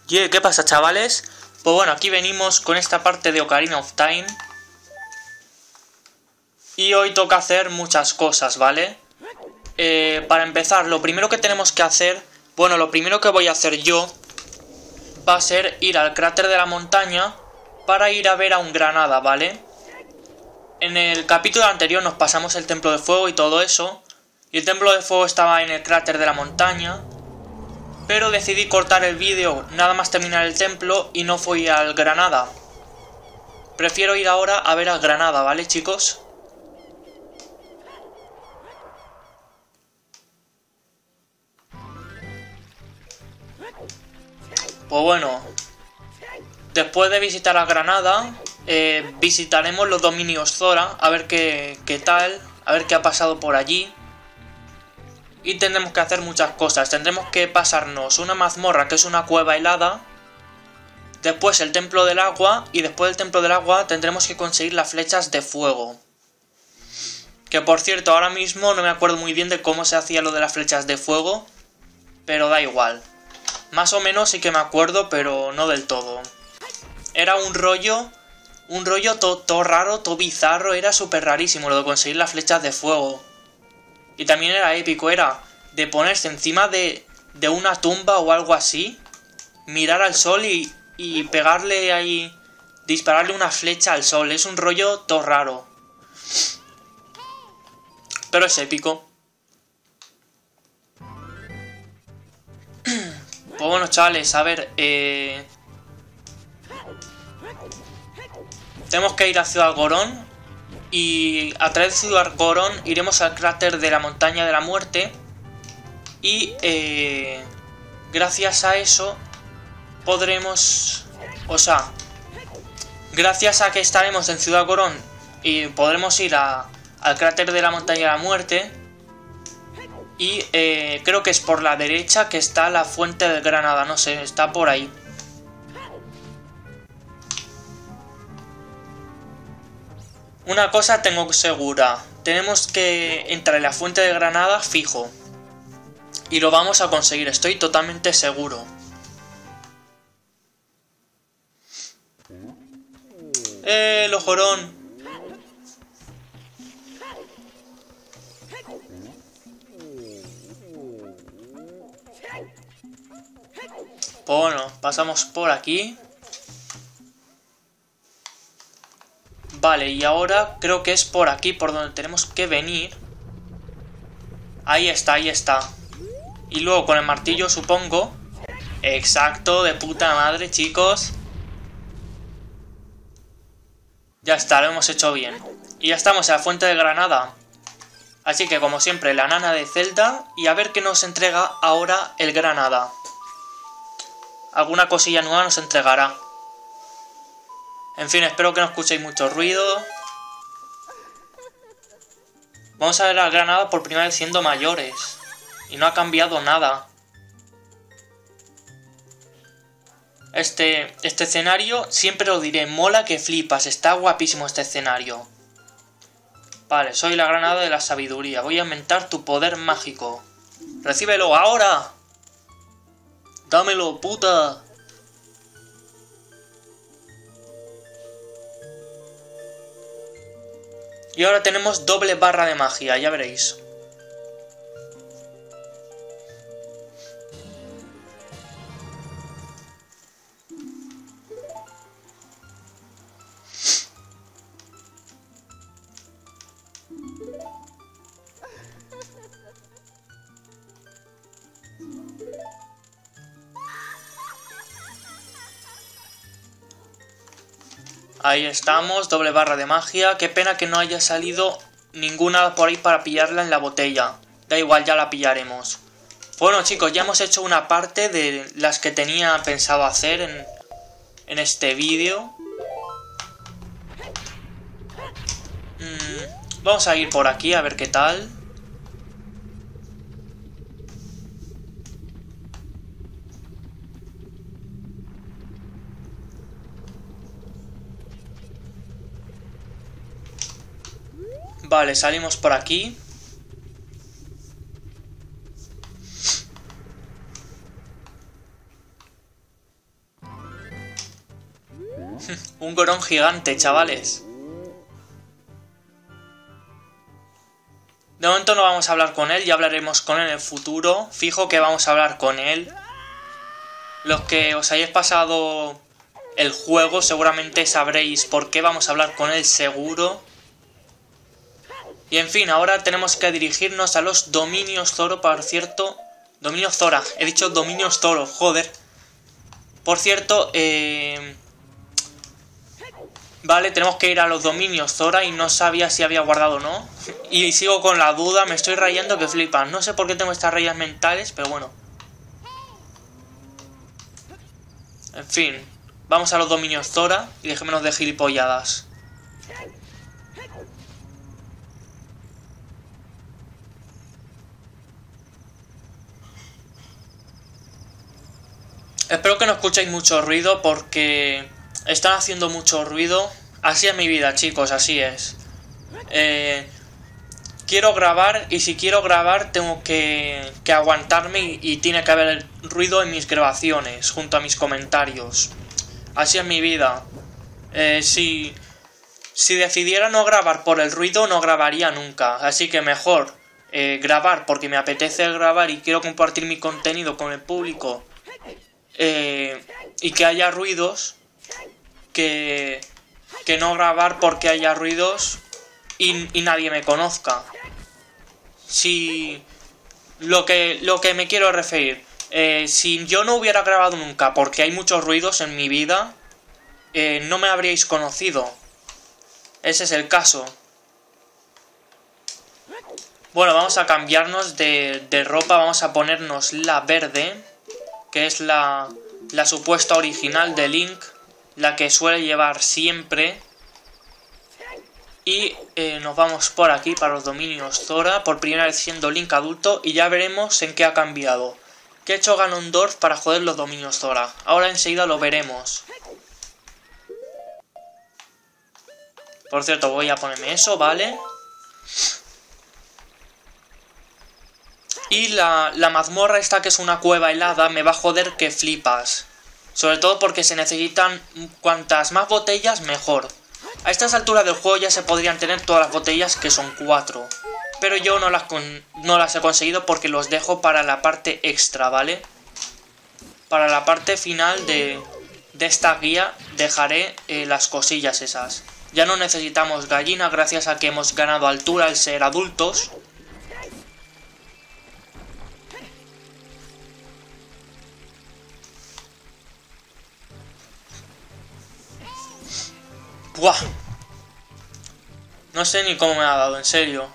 ¿Qué pasa, chavales? Pues bueno, aquí venimos con esta parte de Ocarina of Time. Y hoy toca hacer muchas cosas, ¿vale? Para empezar, lo primero que tenemos que hacer... Bueno, lo primero que voy a hacer yo va a ser ir al cráter de la montaña para ir a ver a un Granada, ¿vale? En el capítulo anterior nos pasamos el Templo de Fuego y todo eso. Y el Templo de Fuego estaba en el cráter de la montaña. Pero decidí cortar el vídeo nada más terminar el templo y no fui al Granada. Prefiero ir ahora a ver al Granada, ¿vale, chicos? Pues bueno, después de visitar a Granada, visitaremos los dominios Zora, a ver qué tal, a ver qué ha pasado por allí. Y tendremos que hacer muchas cosas. Tendremos que pasarnos una mazmorra, que es una cueva helada. Después el templo del agua. Y después del templo del agua tendremos que conseguir las flechas de fuego. Que por cierto, ahora mismo no me acuerdo muy bien de cómo se hacía lo de las flechas de fuego. Pero da igual. Más o menos sí que me acuerdo, pero no del todo. Era un rollo todo raro, todo bizarro. Era súper rarísimo lo de conseguir las flechas de fuego. Y también era épico, era de ponerse encima de una tumba o algo así, mirar al sol y pegarle ahí, dispararle una flecha al sol. Es un rollo todo raro. Pero es épico. Pues bueno, chavales, a ver, tenemos que ir a Ciudad Gorón. Y a través de Ciudad Gorón iremos al cráter de la montaña de la muerte. Y gracias a eso podremos... O sea, gracias a que estaremos en Ciudad Gorón y podremos ir al cráter de la montaña de la muerte. Y creo que es por la derecha que está la fuente del Granada, no sé, está por ahí. Una cosa tengo segura, tenemos que entrar en la fuente de Granada fijo. Y lo vamos a conseguir, estoy totalmente seguro. ¡El ojorón! Pues bueno, pasamos por aquí. Vale, y ahora creo que es por aquí por donde tenemos que venir. Ahí está, ahí está. Y luego con el martillo, supongo. Exacto, de puta madre, chicos. Ya está, lo hemos hecho bien. Y ya estamos en la fuente de Granada. Así que como siempre, la nana de Zelda. Y a ver qué nos entrega ahora el Granada. Alguna cosilla nueva nos entregará. En fin, espero que no escuchéis mucho ruido. Vamos a ver al Granada por primera vez siendo mayores. Y no ha cambiado nada. Este escenario, siempre lo diré, mola que flipas. Está guapísimo este escenario. Vale, soy la Granada de la sabiduría. Voy a aumentar tu poder mágico. ¡Recíbelo ahora! ¡Dámelo, puta! Y ahora tenemos doble barra de magia, ya veréis. Ahí estamos, doble barra de magia. Qué pena que no haya salido ninguna por ahí para pillarla en la botella. Da igual, ya la pillaremos. Bueno, chicos, ya hemos hecho una parte de las que tenía pensado hacer en este vídeo. Vamos a ir por aquí a ver qué tal. Vale, salimos por aquí. Un Gorón gigante, chavales. De momento no vamos a hablar con él, ya hablaremos con él en el futuro. Fijo que vamos a hablar con él. Los que os hayáis pasado el juego seguramente sabréis por qué vamos a hablar con él seguro. Y en fin, ahora tenemos que dirigirnos a los dominios Zoro, por cierto. Dominios Zora, he dicho dominios Zoro, joder. Por cierto, vale, tenemos que ir a los dominios Zora y no sabía si había guardado o no. Y sigo con la duda, me estoy rayando que flipas. No sé por qué tengo estas rayas mentales, pero bueno. En fin, vamos a los dominios Zora y dejémonos de gilipolladas. Espero que no escuchéis mucho ruido porque están haciendo mucho ruido. Así es mi vida, chicos, así es. Quiero grabar y si quiero grabar tengo que aguantarme y tiene que haber ruido en mis grabaciones junto a mis comentarios. Así es mi vida. Si decidiera no grabar por el ruido no grabaría nunca. Así que mejor grabar porque me apetece grabar y quiero compartir mi contenido con el público. Y que haya ruidos que no grabar porque haya ruidos y nadie me conozca. Si lo que me quiero referir, si yo no hubiera grabado nunca porque hay muchos ruidos en mi vida, no me habríais conocido. Ese es el caso. Bueno, vamos a cambiarnos de ropa, vamos a ponernos la verde, que es la supuesta original de Link, la que suele llevar siempre. Y nos vamos por aquí para los dominios Zora, por primera vez siendo Link adulto, y ya veremos en qué ha cambiado. ¿Qué ha hecho Ganondorf para joder los dominios Zora? Ahora enseguida lo veremos. Por cierto, voy a ponerme eso, ¿vale? Y la mazmorra esta, que es una cueva helada, me va a joder que flipas. Sobre todo porque se necesitan cuantas más botellas, mejor. A estas alturas del juego ya se podrían tener todas las botellas, que son 4. Pero yo no las he conseguido porque los dejo para la parte extra, ¿vale? Para la parte final de esta guía dejaré las cosillas esas. Ya no necesitamos gallina gracias a que hemos ganado altura al ser adultos. ¡Buah! No sé ni cómo me ha dado, en serio.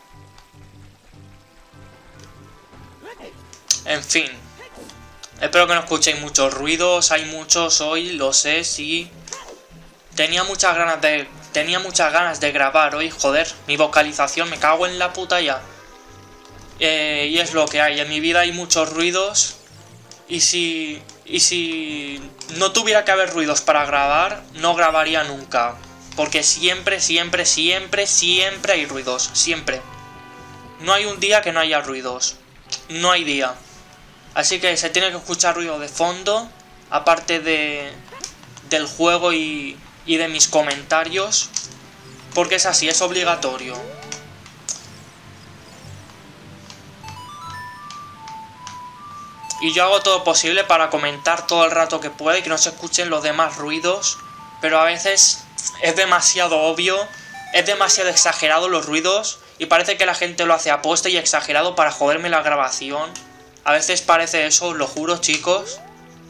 En fin. Espero que no escuchéis muchos ruidos. Hay muchos hoy, lo sé, sí. Tenía muchas ganas de grabar hoy, joder. Mi vocalización, me cago en la puta ya. Y es lo que hay. En mi vida hay muchos ruidos. Y si no tuviera que haber ruidos para grabar, no grabaría nunca. Porque siempre hay ruidos. Siempre. No hay un día que no haya ruidos. No hay día. Así que se tiene que escuchar ruido de fondo. Aparte del juego y de mis comentarios. Porque es así, es obligatorio. Y yo hago todo posible para comentar todo el rato que pueda y que no se escuchen los demás ruidos. Pero a veces es demasiado obvio, es demasiado exagerado los ruidos. Y parece que la gente lo hace aposta y exagerado para joderme la grabación. A veces parece eso, os lo juro, chicos.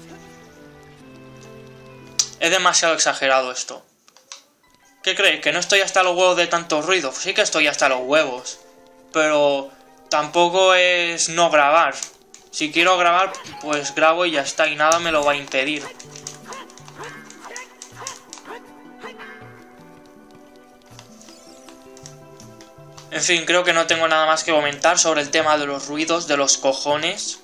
Es demasiado exagerado esto. ¿Qué creéis? ¿Que no estoy hasta los huevos de tanto ruido? Sí que estoy hasta los huevos. Pero tampoco es no grabar. Si quiero grabar, pues grabo y ya está. Y nada me lo va a impedir. En fin, creo que no tengo nada más que comentar sobre el tema de los ruidos, de los cojones.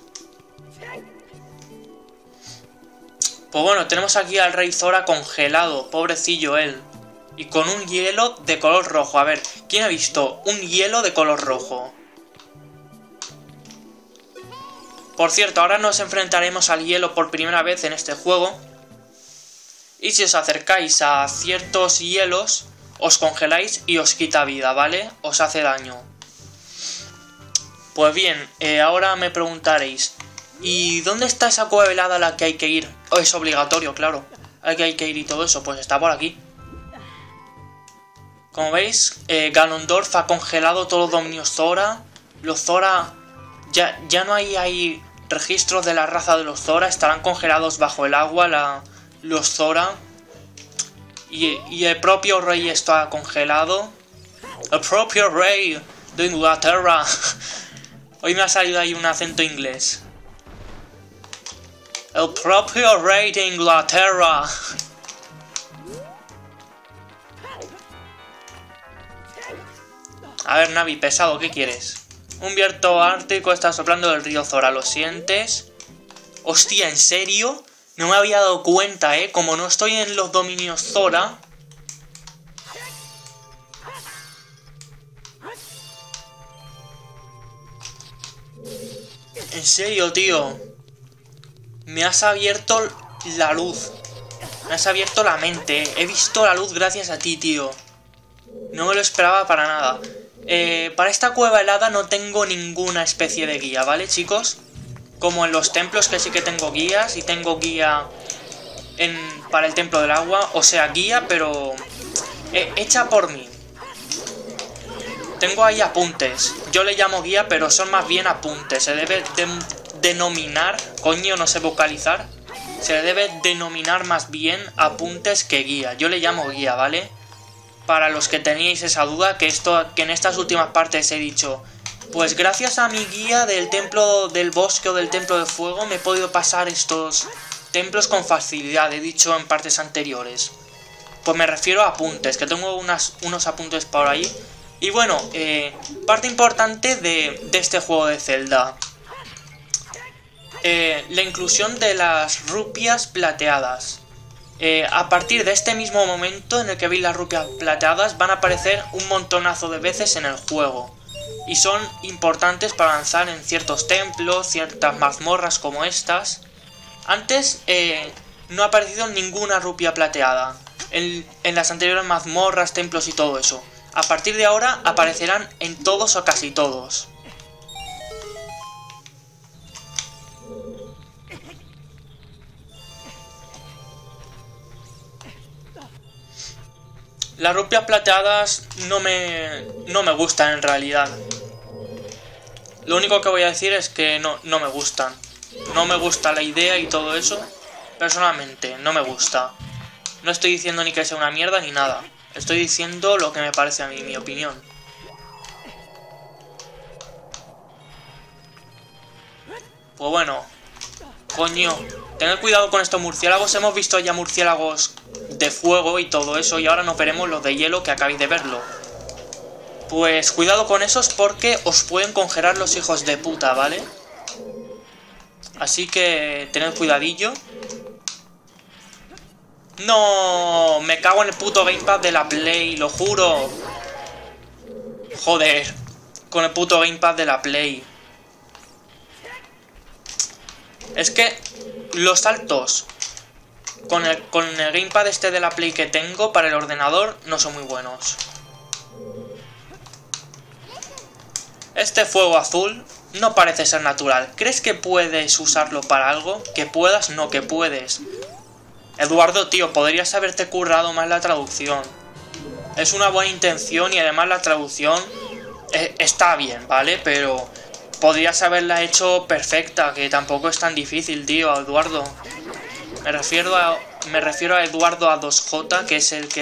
Pues bueno, tenemos aquí al Rey Zora congelado, pobrecillo él. Y con un hielo de color rojo. A ver, ¿quién ha visto un hielo de color rojo? Por cierto, ahora nos enfrentaremos al hielo por primera vez en este juego. Y si os acercáis a ciertos hielos, os congeláis y os quita vida, ¿vale? Os hace daño. Pues bien, ahora me preguntaréis, ¿y dónde está esa cueva helada a la que hay que ir? Oh, es obligatorio, claro. Hay que ir y todo eso, pues está por aquí. Como veis, Ganondorf ha congelado todos los dominios Zora. Los Zora... Ya no hay registros de la raza de los Zora. Estarán congelados bajo el agua los Zora. Y el propio rey está congelado. El propio rey de Inglaterra. Hoy me ha salido ahí un acento inglés. El propio rey de Inglaterra. A ver, Navi, pesado, ¿qué quieres? Un viento ártico está soplando del río Zora, ¿lo sientes? Hostia, ¿en serio? No me había dado cuenta, como no estoy en los dominios Zora. En serio, tío. Me has abierto la luz. Me has abierto la mente. He visto la luz gracias a ti, tío. No me lo esperaba para nada. Para esta cueva helada no tengo ninguna especie de guía, ¿vale, chicos? Como en los templos, que sí que tengo guías. Y tengo guía para el templo del agua. O sea, guía, pero hecha por mí. Tengo ahí apuntes. Yo le llamo guía, pero son más bien apuntes. Se debe denominar... Coño, no sé vocalizar. Se le debe denominar más bien apuntes que guía. Yo le llamo guía, ¿vale? Para los que teníais esa duda, que en estas últimas partes he dicho, pues gracias a mi guía del templo del bosque o del templo de fuego me he podido pasar estos templos con facilidad, he dicho en partes anteriores. Pues me refiero a apuntes, que tengo unos apuntes por ahí. Y bueno, parte importante de este juego de Zelda. La inclusión de las rupias plateadas. A partir de este mismo momento en el que veis las rupias plateadas van a aparecer un montonazo de veces en el juego. Y son importantes para avanzar en ciertos templos, ciertas mazmorras como estas. Antes no ha aparecido ninguna rupia plateada. En las anteriores mazmorras, templos y todo eso. A partir de ahora aparecerán en todos o casi todos. Las rupias plateadas no me gustan en realidad. Lo único que voy a decir es que no me gustan. No me gusta la idea y todo eso. Personalmente, no me gusta. No estoy diciendo ni que sea una mierda ni nada. Estoy diciendo lo que me parece a mí, mi opinión. Pues bueno. Coño. Tened cuidado con estos murciélagos. Hemos visto ya murciélagos de fuego y todo eso. Y ahora nos veremos los de hielo, que acabáis de verlo. Pues cuidado con esos porque os pueden congelar los hijos de puta, ¿vale? Así que tened cuidadillo. ¡No! Me cago en el puto gamepad de la Play, lo juro. Joder. Con el puto gamepad de la Play. Es que los saltos con el gamepad este de la Play que tengo para el ordenador no son muy buenos. Este fuego azul no parece ser natural. ¿Crees que puedes usarlo para algo? ¿Que puedas? No, que puedes. Eduardo, tío, podrías haberte currado más la traducción. Es una buena intención y además la traducción está bien, ¿vale? Pero podrías haberla hecho perfecta, que tampoco es tan difícil, tío, Eduardo. Me refiero a Eduardo A2J, que es el que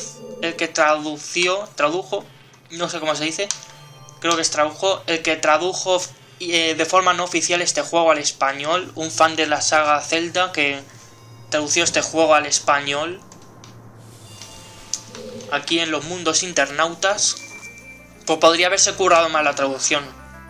tradujo, no sé cómo se dice, creo que es tradujo, el que tradujo de forma no oficial este juego al español, un fan de la saga Zelda que tradució este juego al español aquí en los mundos internautas. Pues podría haberse currado más la traducción.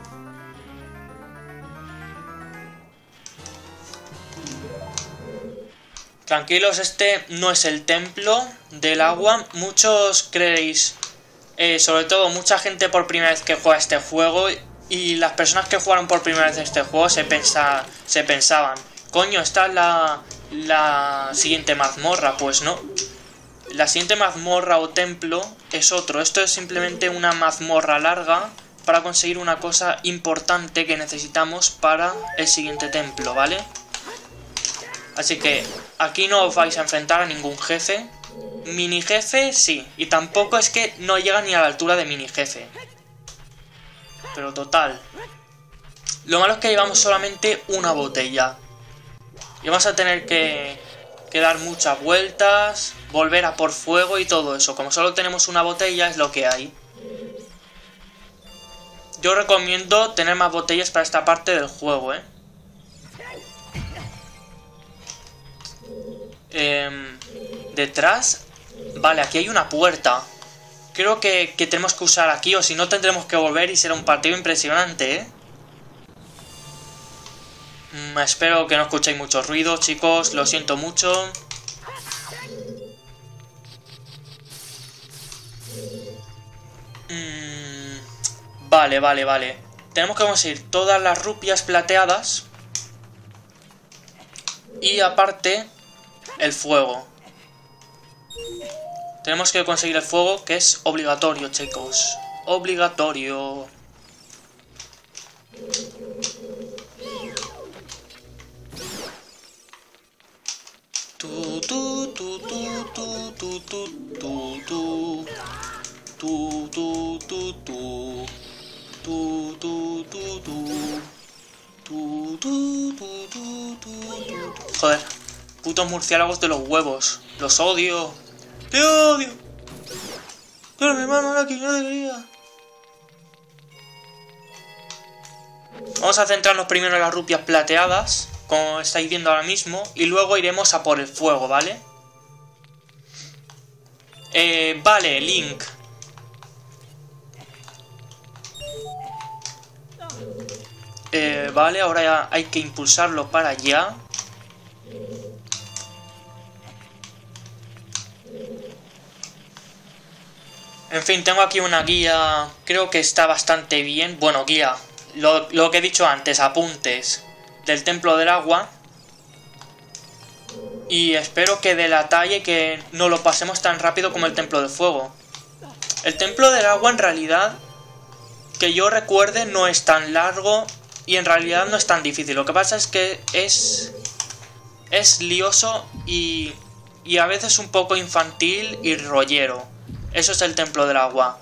Tranquilos, este no es el templo del agua. Muchos creéis, sobre todo mucha gente por primera vez que juega este juego, y las personas que jugaron por primera vez este juego se pensaban, coño, esta es la siguiente mazmorra. Pues no. La siguiente mazmorra o templo es otro. Esto es simplemente una mazmorra larga para conseguir una cosa importante que necesitamos para el siguiente templo, ¿vale? Así que aquí no os vais a enfrentar a ningún jefe. Mini jefe sí, y tampoco es que no llega ni a la altura de mini jefe. Pero total. Lo malo es que llevamos solamente una botella. Y vamos a tener que dar muchas vueltas, volver a por fuego y todo eso. Como solo tenemos una botella es lo que hay. Yo recomiendo tener más botellas para esta parte del juego, ¿eh? Detrás. Vale, aquí hay una puerta. Creo que tenemos que usar aquí, o si no tendremos que volver y será un partido impresionante, ¿eh? Espero que no escuchéis mucho ruido, chicos. Lo siento mucho. Vale. Tenemos que conseguir todas las rupias plateadas. Y aparte, el fuego. Tenemos que conseguir el fuego, que es obligatorio, chicos. Obligatorio. Joder, putos murciélagos de los huevos. Los odio. ¡Te odio! Pero mi hermano era quien yo debería. Vamos a centrarnos primero en las rupias plateadas, como estáis viendo ahora mismo, y luego iremos a por el fuego, ¿vale? Vale, Link. Vale, ahora ya hay que impulsarlo para allá. En fin, tengo aquí una guía, creo que está bastante bien. Bueno, guía, lo que he dicho antes, apuntes del Templo del Agua. Y espero que dé la talla y que no lo pasemos tan rápido como el Templo del Fuego. El Templo del Agua en realidad, que yo recuerde, no es tan largo y en realidad no es tan difícil. Lo que pasa es que es lioso y a veces un poco infantil y rollero. Eso es el Templo del Agua.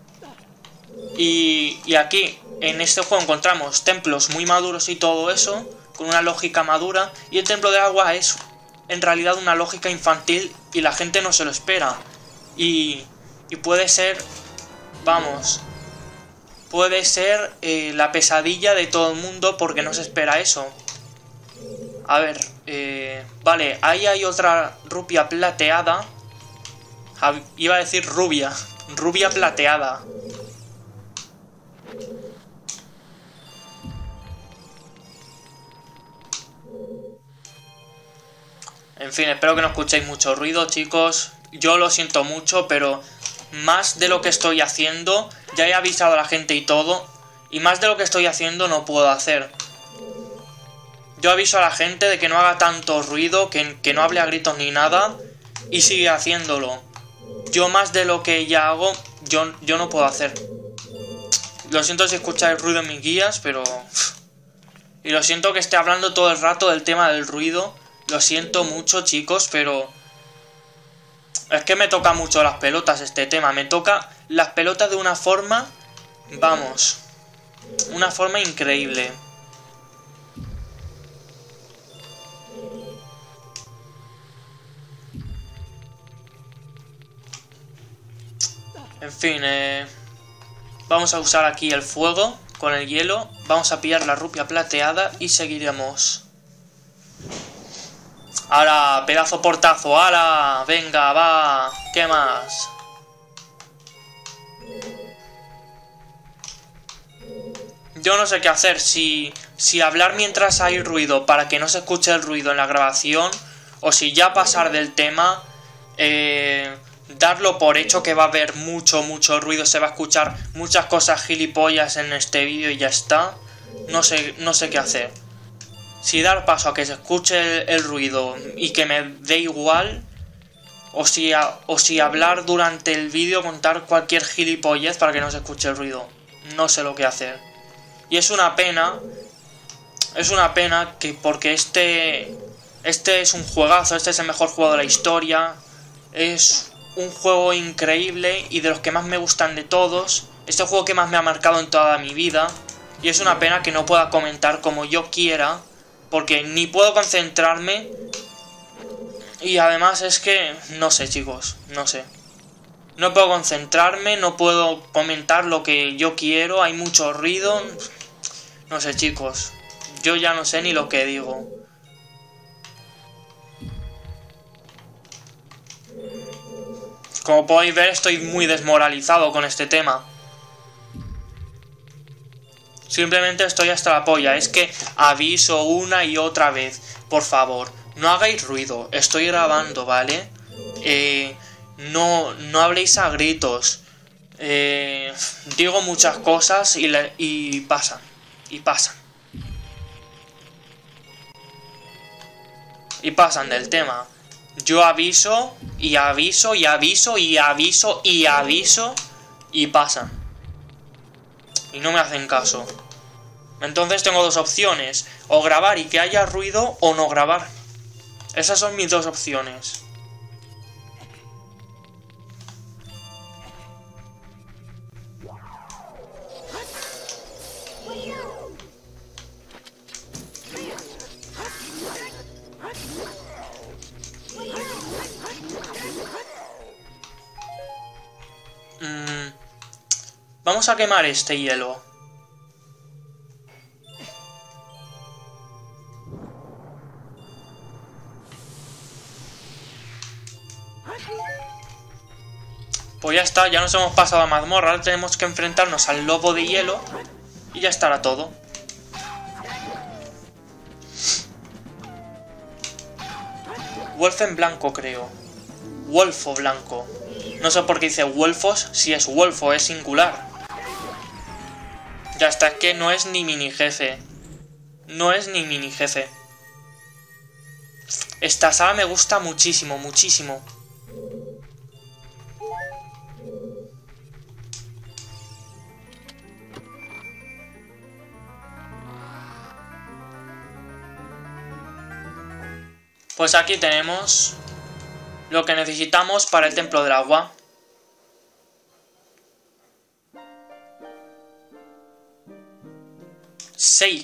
Y aquí, en este juego, encontramos templos muy maduros y todo eso, con una lógica madura. Y el Templo del Agua es, en realidad, una lógica infantil y la gente no se lo espera. Y puede ser, vamos, puede ser la pesadilla de todo el mundo porque no se espera eso. A ver, vale, ahí hay otra rupia plateada. Iba a decir rubia. Rubia plateada. En fin, espero que no escuchéis mucho ruido, chicos. Yo lo siento mucho, pero más de lo que estoy haciendo, ya he avisado a la gente y todo, y más de lo que estoy haciendo no puedo hacer. Yo aviso a la gente de que no haga tanto ruido, que no hable a gritos ni nada, y sigue haciéndolo. Yo más de lo que ya hago, yo no puedo hacer. Lo siento si escucháis ruido en mis guías, pero... Y lo siento que esté hablando todo el rato del tema del ruido. Lo siento mucho, chicos, pero... Es que me toca mucho las pelotas este tema. Me toca las pelotas de una forma... Vamos. Una forma increíble. En fin, vamos a usar aquí el fuego con el hielo. Vamos a pillar la rupia plateada y seguiremos. ¡Hala! ¡Pedazo portazo! ¡Hala! ¡Venga, va! ¿Qué más? Yo no sé qué hacer. Si hablar mientras hay ruido para que no se escuche el ruido en la grabación, o si ya pasar del tema... darlo por hecho que va a haber mucho ruido, se va a escuchar muchas cosas gilipollas en este vídeo y ya está. No sé qué hacer. si dar paso a que se escuche el ruido y que me dé igual, o si hablar durante el vídeo, contar cualquier gilipollez para que no se escuche el ruido. No sé lo que hacer. Y es una pena que porque este es un juegazo, este es el mejor juego de la historia, es un juego increíble y de los que más me gustan de todos, este juego que más me ha marcado en toda mi vida, y es una pena que no pueda comentar como yo quiera, porque ni puedo concentrarme, y además es que, no sé chicos, no sé. No puedo concentrarme, no puedo comentar lo que yo quiero, hay mucho ruido, no sé chicos, yo ya no sé ni lo que digo. Como podéis ver, estoy muy desmoralizado con este tema. Simplemente estoy hasta la polla. Es que aviso una y otra vez. Por favor, no hagáis ruido. Estoy grabando, ¿vale? No habléis a gritos. Digo muchas cosas y pasan. Y pasan. Y pasan del tema. Yo aviso y aviso y aviso y aviso y aviso y pasan. Y no me hacen caso. Entonces tengo dos opciones. O grabar y que haya ruido o no grabar. Esas son mis dos opciones. Vamos a quemar este hielo. Pues ya está, ya nos hemos pasado a mazmorra. Ahora tenemos que enfrentarnos al lobo de hielo. Y ya estará todo. Wolf en blanco, creo. Wolfo blanco. No sé por qué dice Wolfos si es Wolfo, es singular. Ya está, es que no es ni mini jefe. No es ni mini jefe. Esta sala me gusta muchísimo, muchísimo. Pues aquí tenemos lo que necesitamos para el templo del agua. Shake.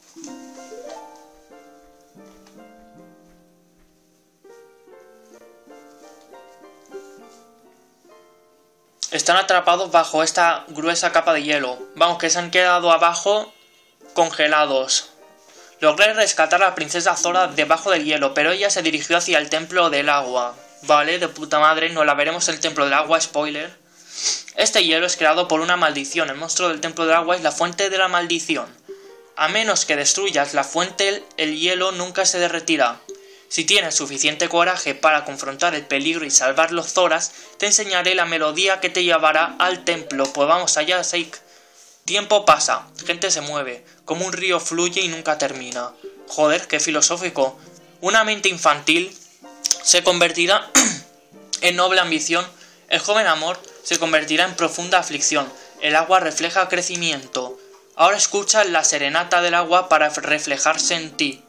Están atrapados bajo esta gruesa capa de hielo. Vamos, que se han quedado abajo congelados. Logré rescatar a la princesa Zora debajo del hielo, pero ella se dirigió hacia el templo del agua. Vale, de puta madre, no la veremos en el templo del agua, spoiler. Este hielo es creado por una maldición. El monstruo del templo del agua es la fuente de la maldición. A menos que destruyas la fuente, el hielo nunca se derretirá. Si tienes suficiente coraje para confrontar el peligro y salvar los Zoras, te enseñaré la melodía que te llevará al templo. Pues vamos allá, Shake. Tiempo pasa, gente se mueve, como un río fluye y nunca termina. Joder, qué filosófico. Una mente infantil se convertirá en noble ambición. El joven amor se convertirá en profunda aflicción. El agua refleja crecimiento. Ahora escucha la serenata del agua para reflejarse en ti.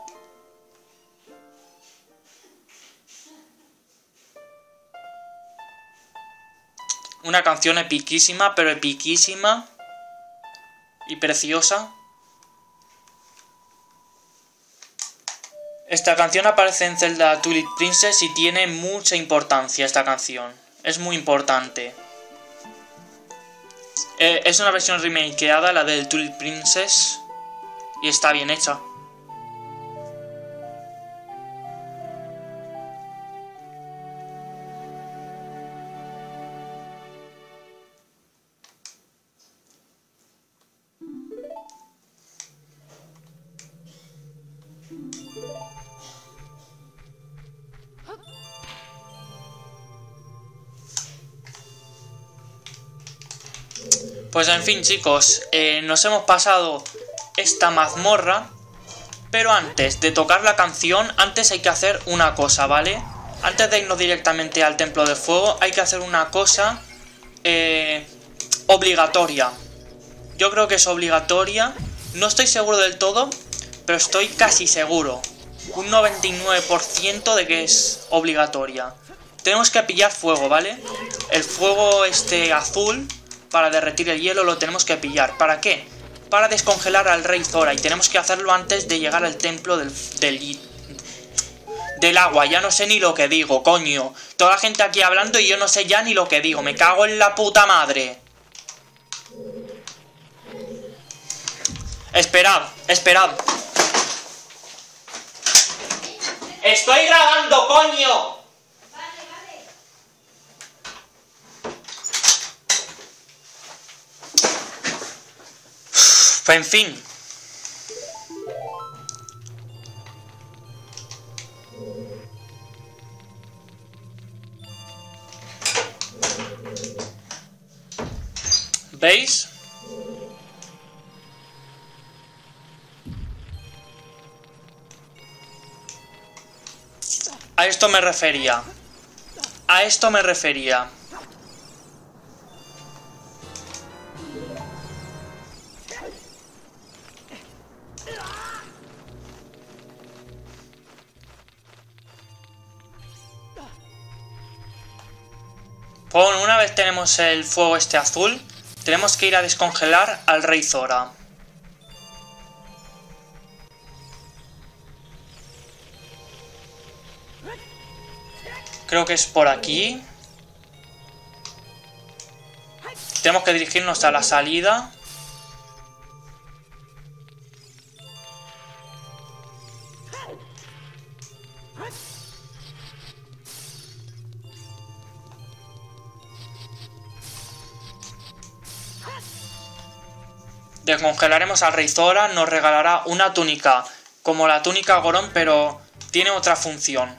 Una canción epiquísima, pero epiquísima. Y preciosa. Esta canción aparece en Zelda Twilight Princess y tiene mucha importancia esta canción. Es muy importante. Es una versión remakeada, la del Twilight Princess. Y está bien hecha. Pues en fin chicos, nos hemos pasado esta mazmorra Pero antes de tocar la canción, antes hay que hacer una cosa, ¿vale? Antes de irnos directamente al Templo del Fuego, hay que hacer una cosa obligatoria. Yo creo que es obligatoria. No estoy seguro del todo, pero estoy casi seguro. Un 99% de que es obligatoria. Tenemos que pillar fuego, ¿vale? El fuego azul para derretir el hielo lo tenemos que pillar. ¿Para qué? Para descongelar al rey Zora. Y tenemos que hacerlo antes de llegar al templo del agua. Ya no sé ni lo que digo, coño. Toda la gente aquí hablando y yo no sé ya ni lo que digo. Me cago en la puta madre. Esperad, esperad. ¡Estoy grabando, coño! En fin. ¿Veis? A esto me refería. A esto me refería. Bueno, una vez tenemos el fuego azul, tenemos que ir a descongelar al rey Zora. Creo que es por aquí. Tenemos que dirigirnos a la salida. Descongelaremos al rey Zora, nos regalará una túnica como la túnica Gorón, pero tiene otra función.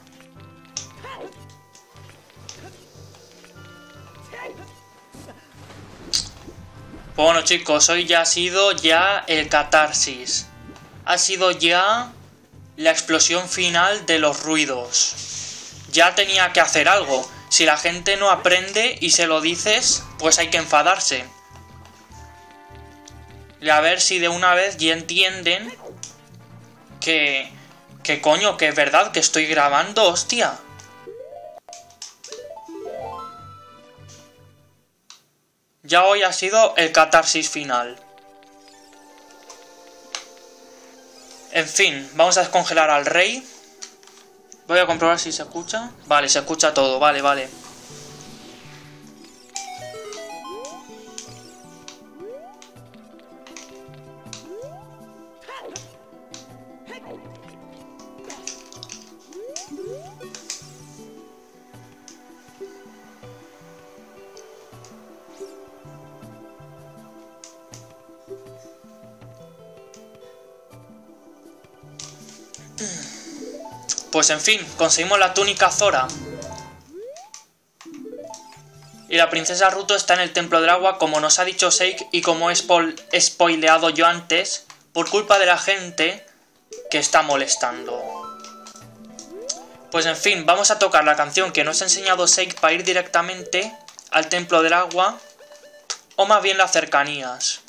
Bueno chicos, hoy ya ha sido el catarsis. Ha sido ya la explosión final de los ruidos. Ya tenía que hacer algo. Si la gente no aprende y se lo dices, pues hay que enfadarse. Y a ver si de una vez ya entienden que coño, que es verdad que estoy grabando, hostia. Ya hoy ha sido el catarsis final. En fin, vamos a descongelar al rey. Voy a comprobar si se escucha. Vale, se escucha todo, vale, vale. Pues en fin, conseguimos la túnica Zora. Y la princesa Ruto está en el templo del agua, como nos ha dicho Sheik y como he spoileado yo antes, por culpa de la gente que está molestando. Pues en fin, vamos a tocar la canción que nos ha enseñado Sheik para ir directamente al templo del agua, o más bien las cercanías.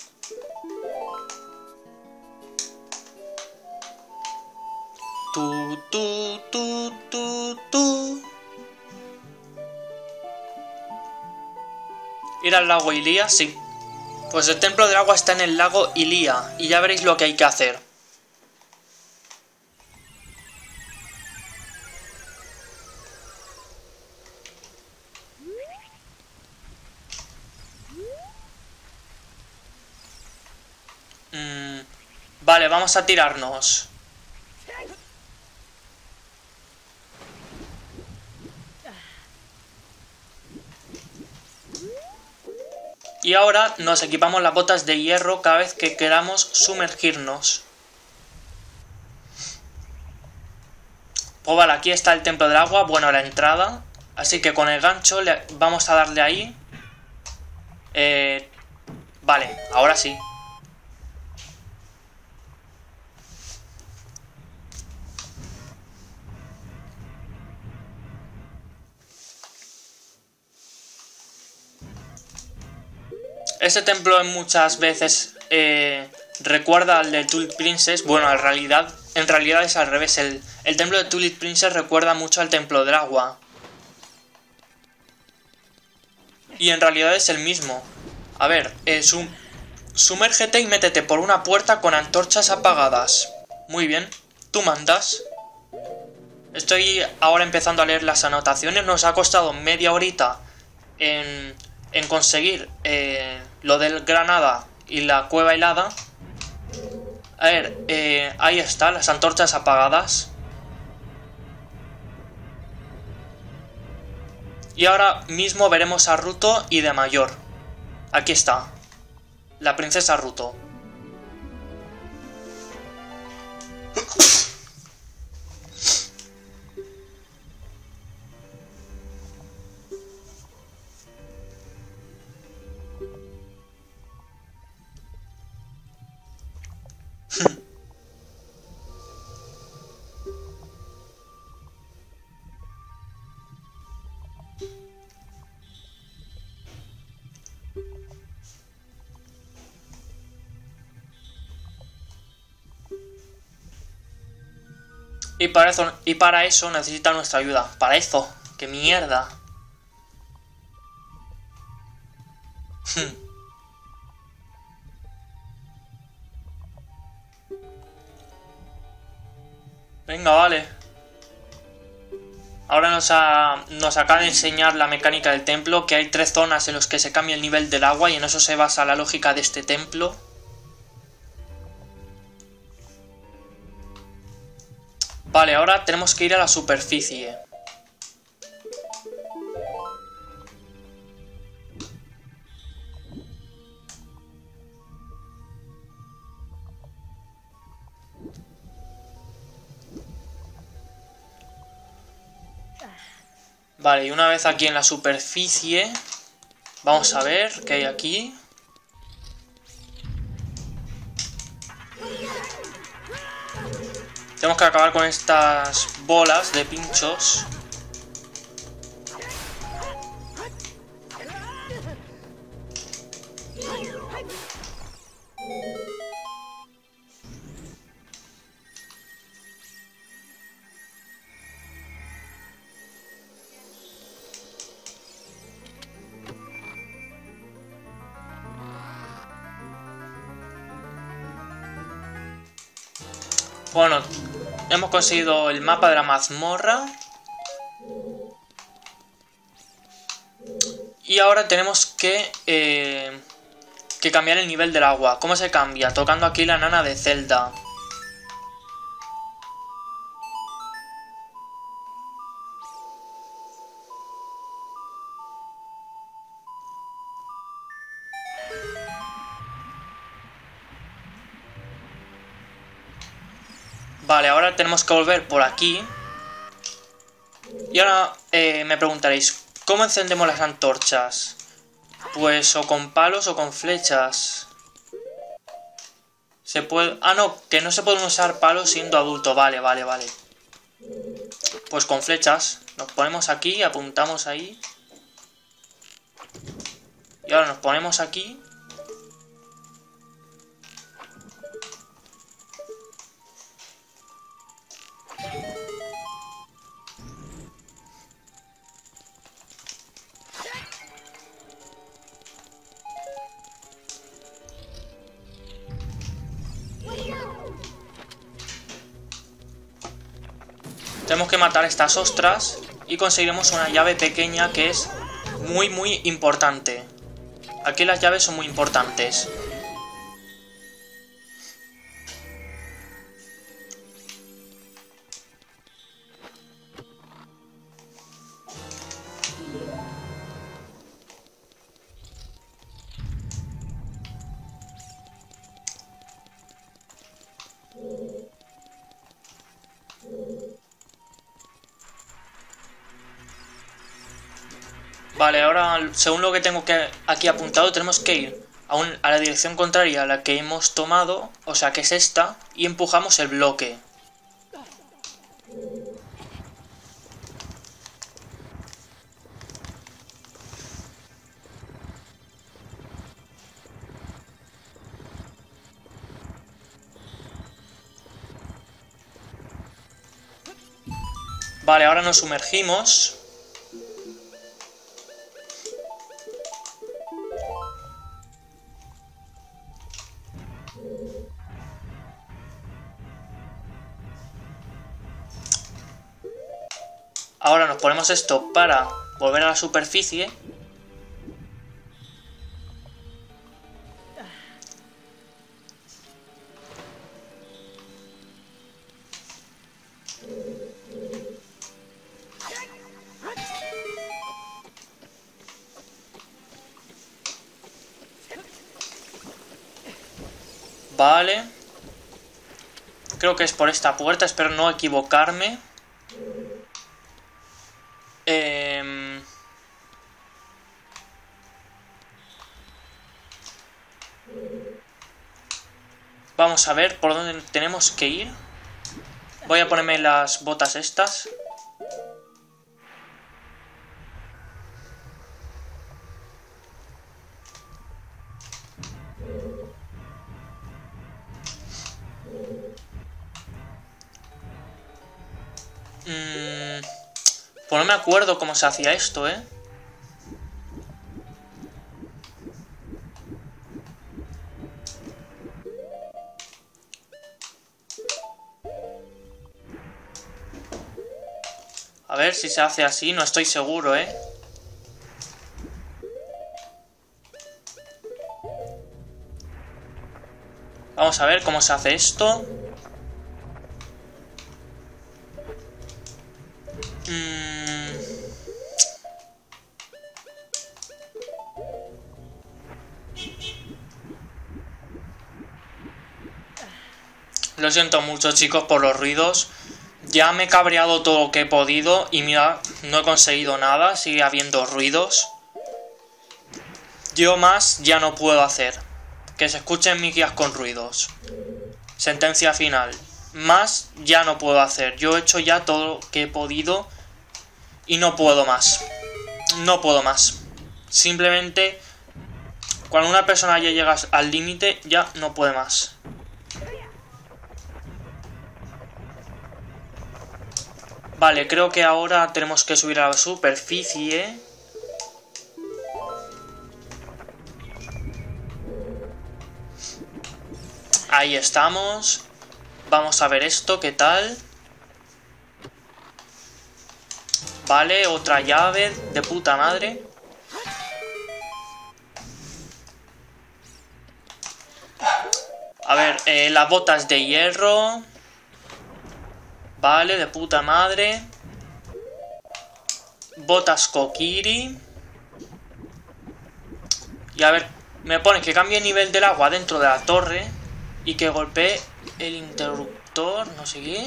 Tu, tu, tu, tu, tu. ¿Ir al lago Ilia? Sí. Pues el templo del agua está en el lago Ilia. Y ya veréis lo que hay que hacer. Vale, vamos a tirarnos. Y ahora nos equipamos las botas de hierro cada vez que queramos sumergirnos. Pues vale, aquí está el templo del agua, bueno, la entrada. Así que con el gancho vamos a darle ahí. Vale, ahora sí. Este templo en muchas veces recuerda al de Twilight Princess. Bueno, en realidad es al revés. El templo de Twilight Princess recuerda mucho al templo del agua. Y en realidad es el mismo. A ver, sumérgete y métete por una puerta con antorchas apagadas. Muy bien, tú mandas. Estoy ahora empezando a leer las anotaciones. Nos ha costado media horita en conseguir lo del Granada y la cueva helada. A ver, ahí está, las antorchas apagadas. Y ahora mismo veremos a Ruto y de mayor. Aquí está, la princesa Ruto. Y para eso necesita nuestra ayuda. Para eso, qué mierda. Venga, vale. Ahora nos acaba de enseñar la mecánica del templo, que hay 3 zonas en las que se cambia el nivel del agua y en eso se basa la lógica de este templo. Vale, ahora tenemos que ir a la superficie. Vale, y una vez aquí en la superficie, vamos a ver qué hay aquí. Tenemos que acabar con estas bolas de pinchos. Bueno, hemos conseguido el mapa de la mazmorra. Y ahora tenemos que cambiar el nivel del agua. ¿Cómo se cambia? Tocando aquí la nana de Zelda. Vale, ahora tenemos que volver por aquí. Y ahora me preguntaréis, ¿cómo encendemos las antorchas? Pues o con palos o con flechas. Se puede... Ah, no, que no se pueden usar palos siendo adulto. Vale, vale, vale. Pues con flechas. Nos ponemos aquí, apuntamos ahí. Y ahora nos ponemos aquí. Tenemos que matar estas ostras y conseguiremos una llave pequeña que es muy muy importante. Aquí las llaves son muy importantes. Vale, ahora según lo que tengo aquí apuntado tenemos que ir a la dirección contraria a la que hemos tomado, o sea que es esta, y empujamos el bloque. Vale, ahora nos sumergimos. Ahora nos ponemos esto para volver a la superficie. Vale. Creo que es por esta puerta, espero no equivocarme. Vamos a ver por dónde tenemos que ir. Voy a ponerme las botas estas. Pues no me acuerdo cómo se hacía esto, ¿eh? A ver si se hace así, no estoy seguro, ¿eh? Vamos a ver cómo se hace esto. Lo siento mucho, chicos, por los ruidos. Ya me he cabreado todo lo que he podido y mira, no he conseguido nada, sigue habiendo ruidos. Yo más ya no puedo hacer. Que se escuchen mis guías con ruidos. Sentencia final. Más ya no puedo hacer. Yo he hecho ya todo lo que he podido y no puedo más. No puedo más. Simplemente, cuando una persona ya llega al límite, ya no puede más. Vale, creo que ahora tenemos que subir a la superficie. Ahí estamos. Vamos a ver esto, ¿qué tal? Vale, otra llave de puta madre. A ver, las botas de hierro. Vale, de puta madre. Botas Kokiri. Y a ver, me pone que cambie el nivel del agua dentro de la torre. Y que golpee el interruptor, no sé qué.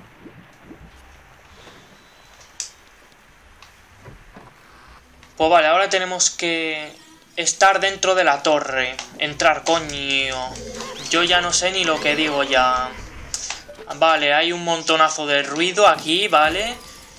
Pues vale, ahora tenemos que estar dentro de la torre. Entrar, coño. Yo ya no sé ni lo que digo ya. Vale, hay un montonazo de ruido aquí, ¿vale?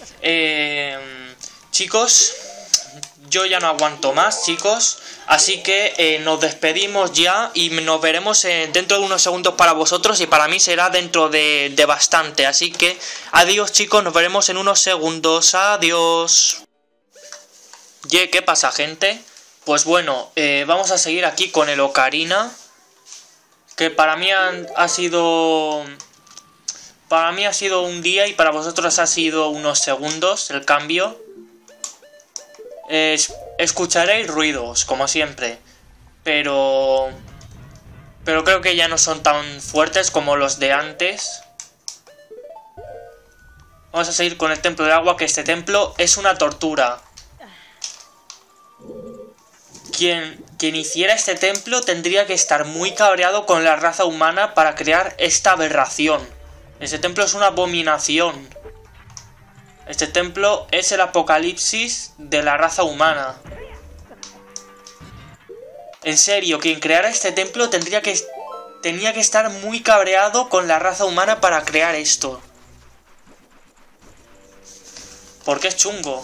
Chicos, yo ya no aguanto más, chicos. Así que nos despedimos ya y nos veremos dentro de unos segundos para vosotros y para mí será dentro de bastante. Así que adiós, chicos, nos veremos en unos segundos. Adiós. ¿Qué pasa, gente? Pues bueno, vamos a seguir aquí con el Ocarina. Que para mí ha sido... Para mí ha sido un día y para vosotros ha sido unos segundos el cambio. Escucharéis ruidos, como siempre. Pero creo que ya no son tan fuertes como los de antes. Vamos a seguir con el templo del agua, que este templo es una tortura. Quien hiciera este templo tendría que estar muy cabreado con la raza humana para crear esta aberración. Este templo es una abominación. Este templo es el apocalipsis de la raza humana. En serio, quien creara este templo tenía que estar muy cabreado con la raza humana para crear esto. Porque es chungo.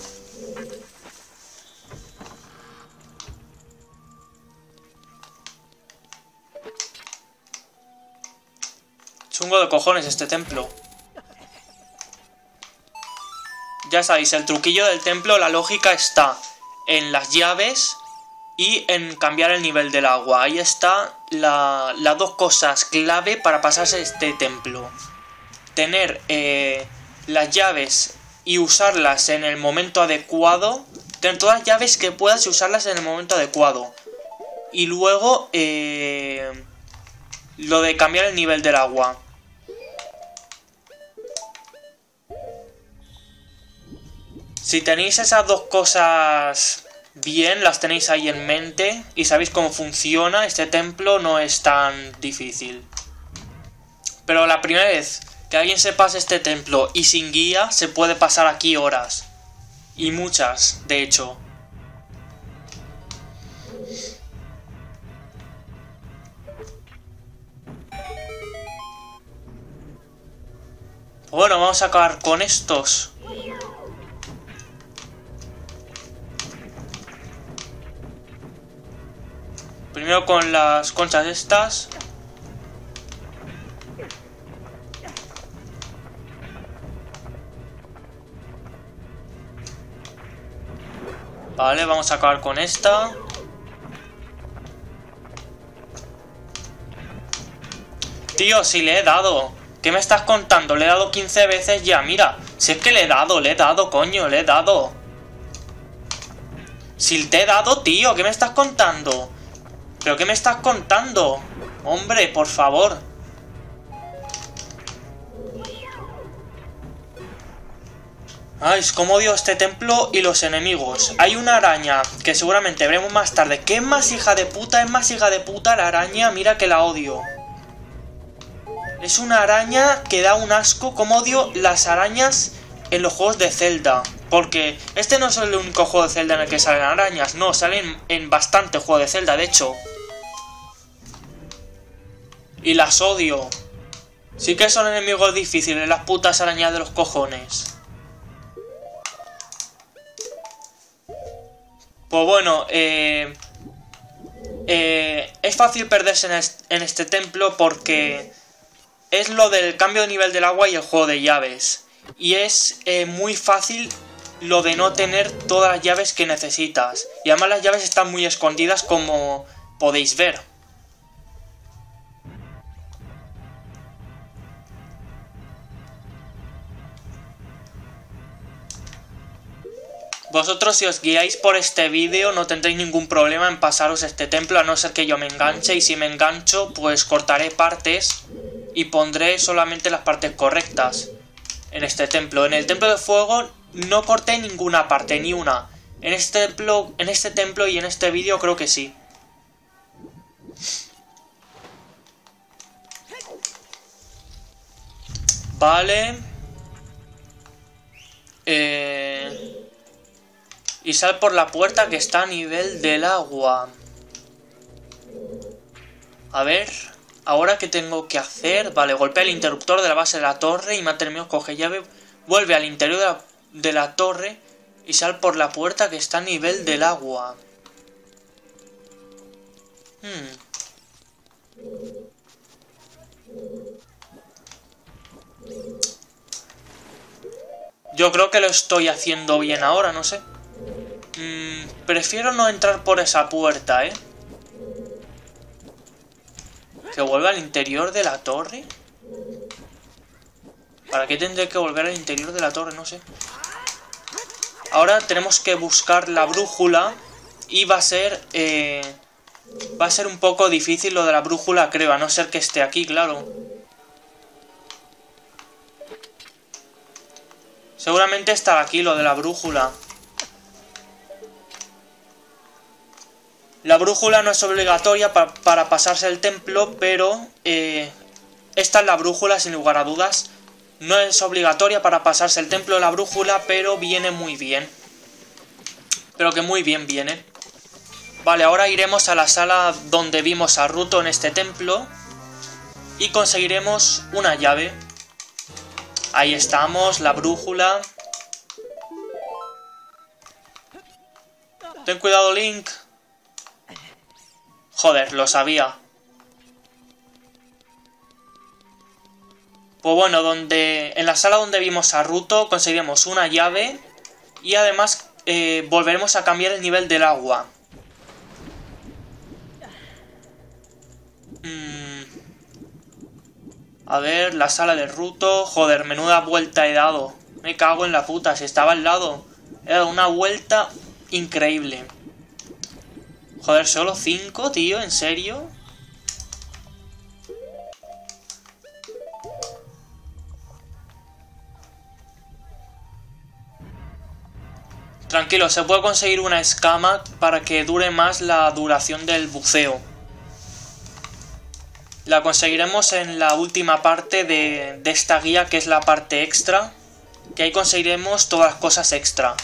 Chungo de cojones este templo. ya sabéis, el truquillo del templo, la lógica está en las llaves y en cambiar el nivel del agua. Ahí está las dos cosas clave para pasarse este templo. Tener las llaves y usarlas en el momento adecuado. Tener todas las llaves que puedas y usarlas en el momento adecuado. Y luego lo de cambiar el nivel del agua. Si tenéis esas dos cosas bien, las tenéis ahí en mente y sabéis cómo funciona, este templo no es tan difícil. Pero la primera vez que alguien se pase este templo y sin guía, se puede pasar aquí horas. Y muchas, de hecho. Bueno, vamos a acabar con estos. Primero con las conchas estas. Vale, vamos a acabar con esta. Tío, si le he dado. ¿Qué me estás contando? Le he dado 15 veces ya, mira. Si es que le he dado, coño, le he dado. Si te he dado, tío, ¿qué me estás contando? ¿Pero qué me estás contando? Hombre, por favor. Ay, es como odio este templo y los enemigos. Hay una araña que seguramente veremos más tarde. ¿Qué es más hija de puta? Es más hija de puta la araña. Mira que la odio. Es una araña que da un asco. Como odio las arañas en los juegos de Zelda. Porque este no es el único juego de Zelda en el que salen arañas. No, salen en bastante juego de Zelda, de hecho. Y las odio. Sí que son enemigos difíciles, las putas arañas de los cojones. Pues bueno, es fácil perderse en este templo porque es lo del cambio de nivel del agua y el juego de llaves. Y es muy fácil lo de no tener todas las llaves que necesitas. Y además las llaves están muy escondidas, como podéis ver. Vosotros, si os guiáis por este vídeo, no tendréis ningún problema en pasaros este templo, a no ser que yo me enganche. Y si me engancho, pues cortaré partes y pondré solamente las partes correctas en este templo. En el templo de fuego no corté ninguna parte, ni una. En este templo y en este vídeo creo que sí. Vale. Y sal por la puerta que está a nivel del agua. A ver, ahora qué tengo que hacer. Vale, golpea el interruptor de la base de la torre y mantenemos, coge llave. Vuelve al interior de la torre y sal por la puerta que está a nivel del agua. Yo creo que lo estoy haciendo bien ahora, no sé. Prefiero no entrar por esa puerta, ¿eh? ¿Que vuelva al interior de la torre? ¿Para qué tendré que volver al interior de la torre? No sé. Ahora tenemos que buscar la brújula. Y va a ser un poco difícil lo de la brújula, creo. A no ser que esté aquí, claro. Seguramente estará aquí lo de la brújula. La brújula no es obligatoria para pasarse el templo, pero esta es la brújula sin lugar a dudas. No es obligatoria para pasarse el templo la brújula, pero viene muy bien. Pero que muy bien viene. Vale, ahora iremos a la sala donde vimos a Ruto en este templo y conseguiremos una llave. Ahí estamos, la brújula. Ten cuidado, Link. Joder, lo sabía. Pues bueno, en la sala donde vimos a Ruto conseguiremos una llave Y además volveremos a cambiar el nivel del agua. A ver, la sala de Ruto. Joder, menuda vuelta he dado. Me cago en la puta, si estaba al lado. He dado una vuelta increíble. Joder, solo 5, tío, ¿en serio? Tranquilo, se puede conseguir una escama para que dure más la duración del buceo. La conseguiremos en la última parte de esta guía, que es la parte extra. Que ahí conseguiremos todas las cosas extra.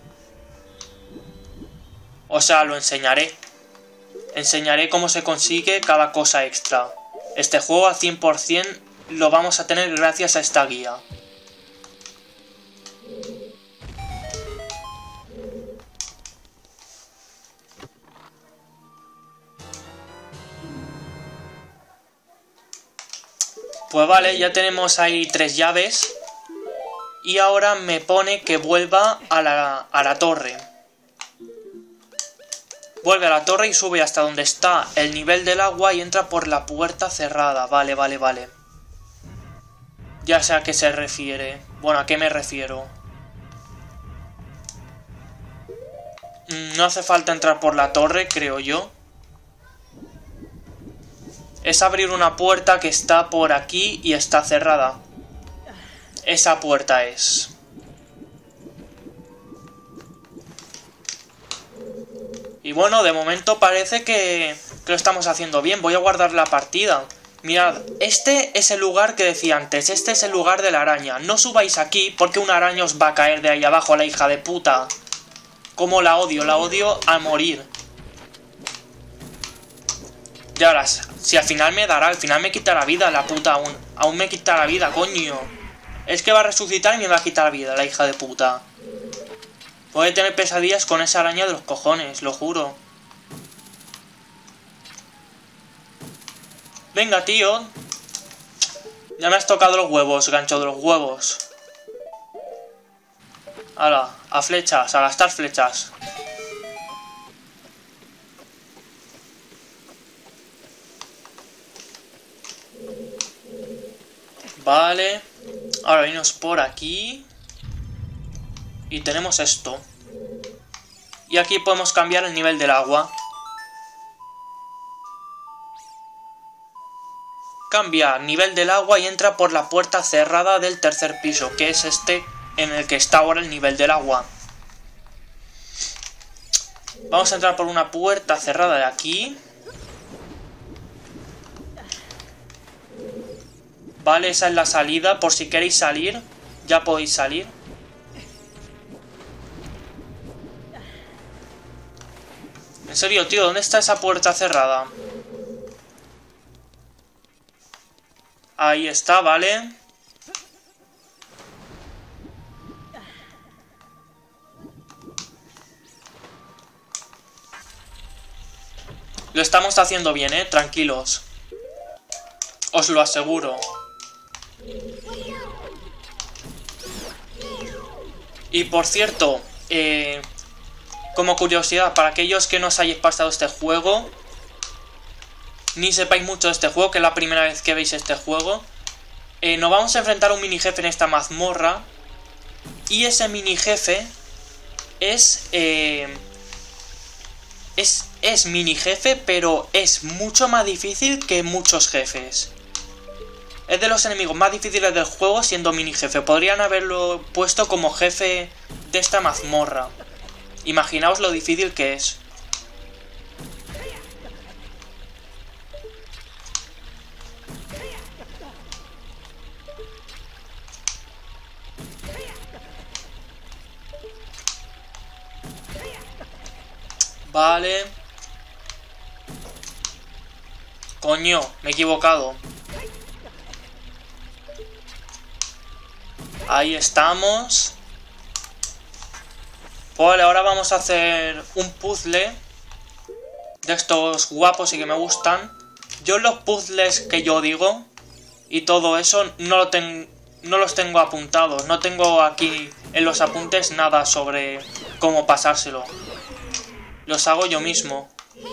O sea, lo enseñaré. Enseñaré cómo se consigue cada cosa extra. Este juego al 100% lo vamos a tener gracias a esta guía. Pues vale, ya tenemos ahí 3 llaves. Y ahora me pone que vuelva a la torre. Vuelve a la torre y sube hasta donde está el nivel del agua y entra por la puerta cerrada. Vale, vale, vale. Ya sé a qué se refiere. Bueno, ¿a qué me refiero? No hace falta entrar por la torre, creo yo. Es abrir una puerta que está por aquí y está cerrada. Esa puerta es. Y bueno, de momento parece que lo estamos haciendo bien. Voy a guardar la partida. Mirad, este es el lugar que decía antes. Este es el lugar de la araña. No subáis aquí porque una araña os va a caer de ahí abajo, la hija de puta. Como la odio a morir. Ya verás, si al final me dará, al final me quita la vida la puta aún. Aún me quita la vida, coño. Es que va a resucitar y me va a quitar la vida, la hija de puta. Voy a tener pesadillas con esa araña de los cojones, lo juro. Venga, tío. Ya me has tocado los huevos, gancho de los huevos. Hala, a flechas, a gastar flechas. Vale. Ahora venimos por aquí. Y tenemos esto. Y aquí podemos cambiar el nivel del agua. Cambia nivel del agua y entra por la puerta cerrada del tercer piso, que es este en el que está ahora el nivel del agua. Vamos a entrar por una puerta cerrada de aquí. Vale, esa es la salida. Por si queréis salir, ya podéis salir. En serio, tío, ¿dónde está esa puerta cerrada? Ahí está, vale. Lo estamos haciendo bien, tranquilos. Os lo aseguro. Y por cierto, como curiosidad, para aquellos que no os hayáis pasado este juego, ni sepáis mucho de este juego, que es la primera vez que veis este juego, nos vamos a enfrentar a un mini jefe en esta mazmorra. Y ese mini jefe es mini jefe, pero es mucho más difícil que muchos jefes. Es de los enemigos más difíciles del juego siendo mini jefe. Podrían haberlo puesto como jefe de esta mazmorra. Imaginaos lo difícil que es. Vale. Coño, me he equivocado. Ahí estamos. Vale, ahora vamos a hacer un puzzle de estos guapos y que me gustan. Yo los puzzles que yo digo y todo eso no los tengo apuntados. No tengo aquí en los apuntes nada sobre cómo pasárselo. Los hago yo mismo.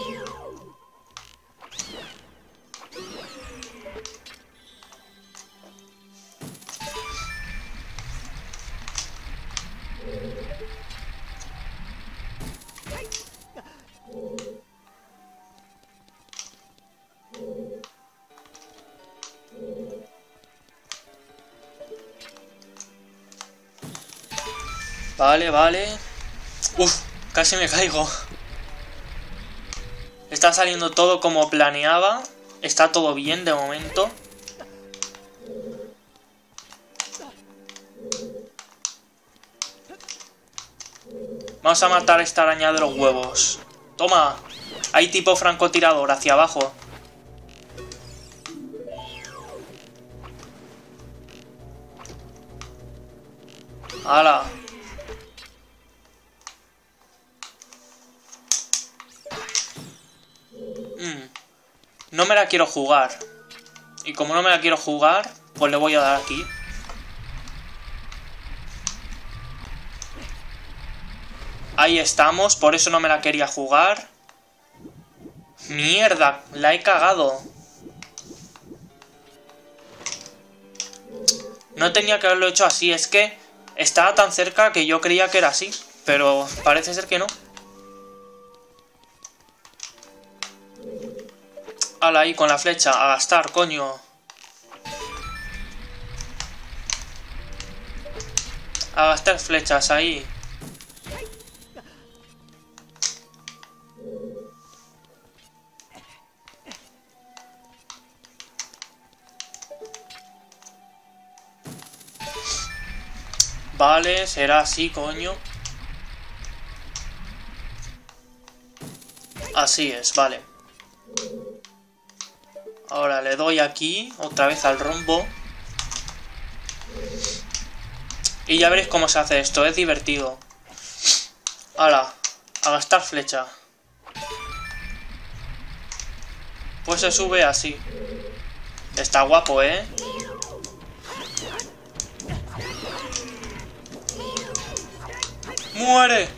Vale, vale. Uf, casi me caigo. Está saliendo todo como planeaba. Está todo bien de momento. Vamos a matar a esta araña de los huevos. Toma. Hay tipo francotirador hacia abajo. ¡Hala! No me la quiero jugar. Y como no me la quiero jugar, pues le voy a dar aquí. Ahí estamos, por eso no me la quería jugar. ¡Mierda! La he cagado. No tenía que haberlo hecho así, es que estaba tan cerca que yo creía que era así. Pero parece ser que no. Hala, ahí con la flecha, a gastar, coño. A gastar flechas, ahí. Vale, será así, coño. Así es, vale. Ahora le doy aquí, otra vez al rombo. Y ya veréis cómo se hace esto, es divertido. Hala, a gastar flecha. Pues se sube así. Está guapo, ¿eh? ¡Muere!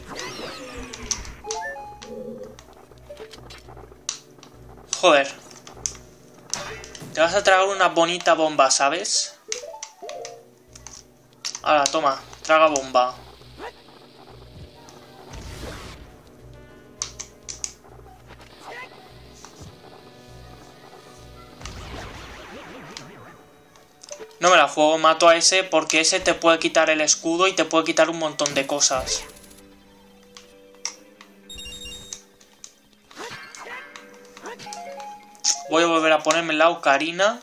Joder. Te vas a tragar una bonita bomba, ¿sabes? Ahora, toma, traga bomba. No me la juego, mato a ese porque ese te puede quitar el escudo y te puede quitar un montón de cosas. Voy a volver a ponerme la ocarina.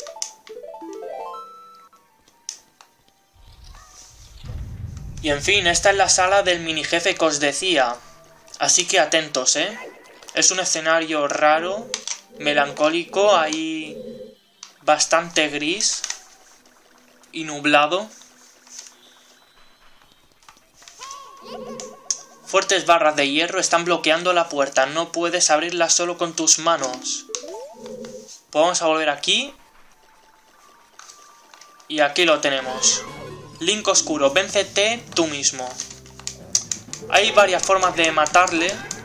Y en fin, esta es la sala del mini jefe que os decía. Así que atentos, ¿eh? Es un escenario raro, melancólico, ahí bastante gris y nublado. Fuertes barras de hierro están bloqueando la puerta. No puedes abrirla solo con tus manos. Pues vamos a volver aquí. Y aquí lo tenemos. Link oscuro, véncete tú mismo. Hay varias formas de matarle.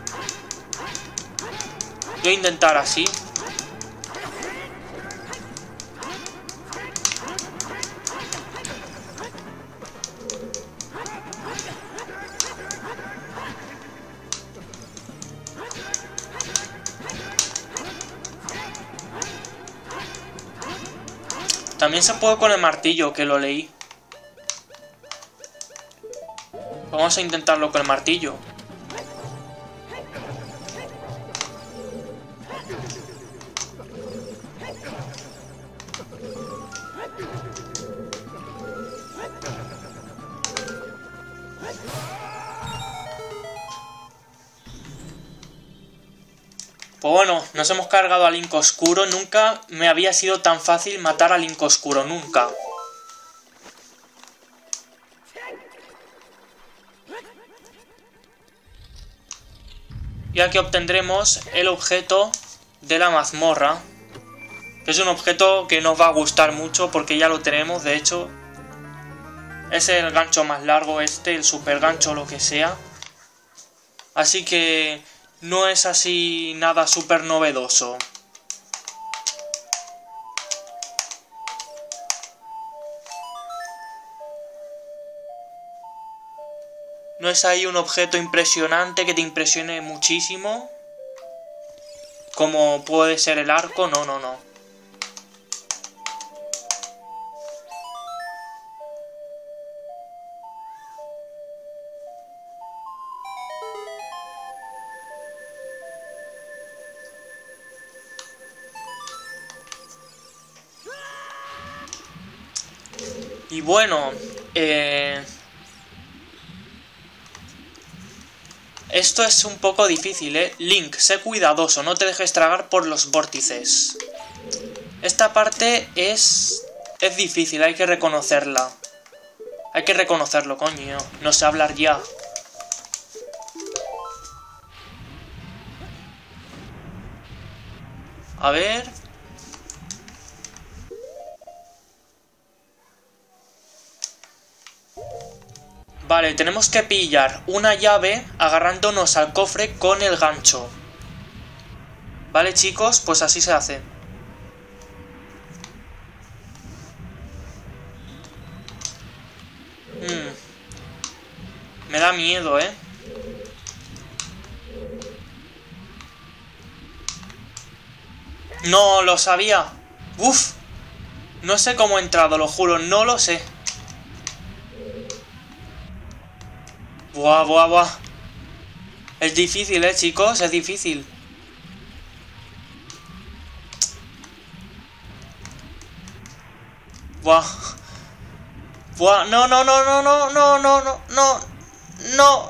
Voy a intentar así. También se puede con el martillo, que lo leí. Vamos a intentarlo con el martillo. Pues bueno, nos hemos cargado a Link oscuro. Nunca me había sido tan fácil matar a Link oscuro, nunca. Y aquí obtendremos el objeto de la mazmorra. Que es un objeto que nos va a gustar mucho porque ya lo tenemos, de hecho. Es el gancho más largo este, el super gancho o lo que sea. Así que no es así nada súper novedoso. No es ahí un objeto impresionante que te impresione muchísimo. Como puede ser el arco, no, no, no. Y bueno, esto es un poco difícil, ¿eh? Link, sé cuidadoso, no te dejes tragar por los vórtices. Esta parte es difícil, hay que reconocerla. Hay que reconocerlo, coño. No sé hablar ya. A ver. Vale, tenemos que pillar una llave agarrándonos al cofre con el gancho. Vale, chicos, pues así se hace. Me da miedo, ¿eh? No, lo sabía. Uf. No sé cómo he entrado, lo juro, no lo sé. Buah, buah, buah. Es difícil, chicos, es difícil. Buah. Buah, no, no, no, no, no, no, no, no, no, no.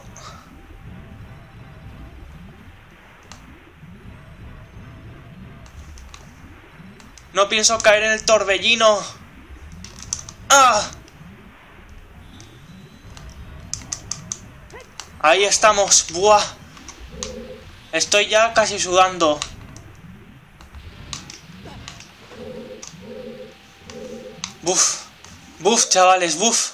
No pienso caer en el torbellino. ¡Ah! Ahí estamos. Buah. Estoy ya casi sudando. Buf. Buf, chavales, buf.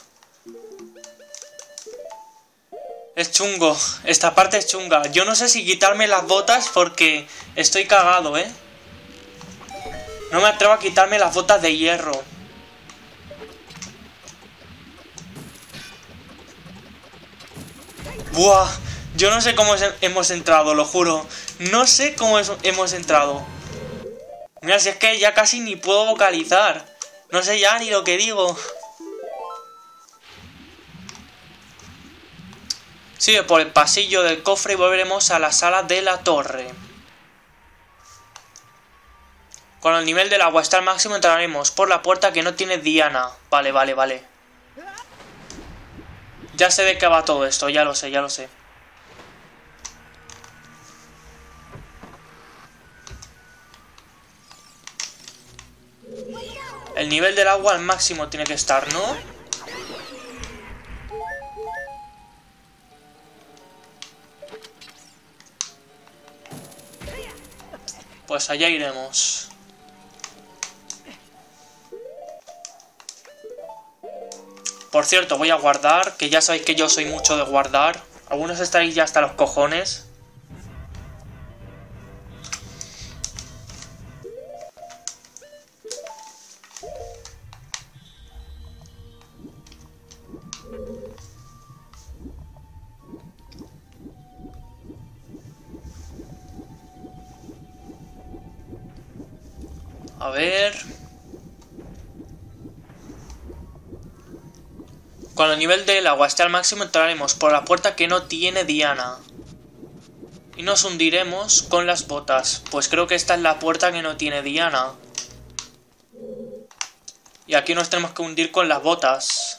Es chungo. Esta parte es chunga. Yo no sé si quitarme las botas porque estoy cagado, ¿eh? No me atrevo a quitarme las botas de hierro. Buah. Yo no sé cómo hemos entrado, lo juro. No sé cómo hemos entrado. Mira, si es que ya casi ni puedo vocalizar. No sé ya ni lo que digo. Sigue por el pasillo del cofre y volveremos a la sala de la torre. Cuando el nivel del agua está al máximo entraremos por la puerta que no tiene Diana. Vale, vale, vale. Ya sé de qué va todo esto, ya lo sé, ya lo sé. El nivel del agua al máximo tiene que estar, ¿no? Pues allá iremos. Por cierto, voy a guardar, que ya sabéis que yo soy mucho de guardar. Algunos estaréis ya hasta los cojones. A ver... Cuando el nivel del agua esté al máximo entraremos por la puerta que no tiene Diana. Y nos hundiremos con las botas. Pues creo que esta es la puerta que no tiene Diana. Y aquí nos tenemos que hundir con las botas.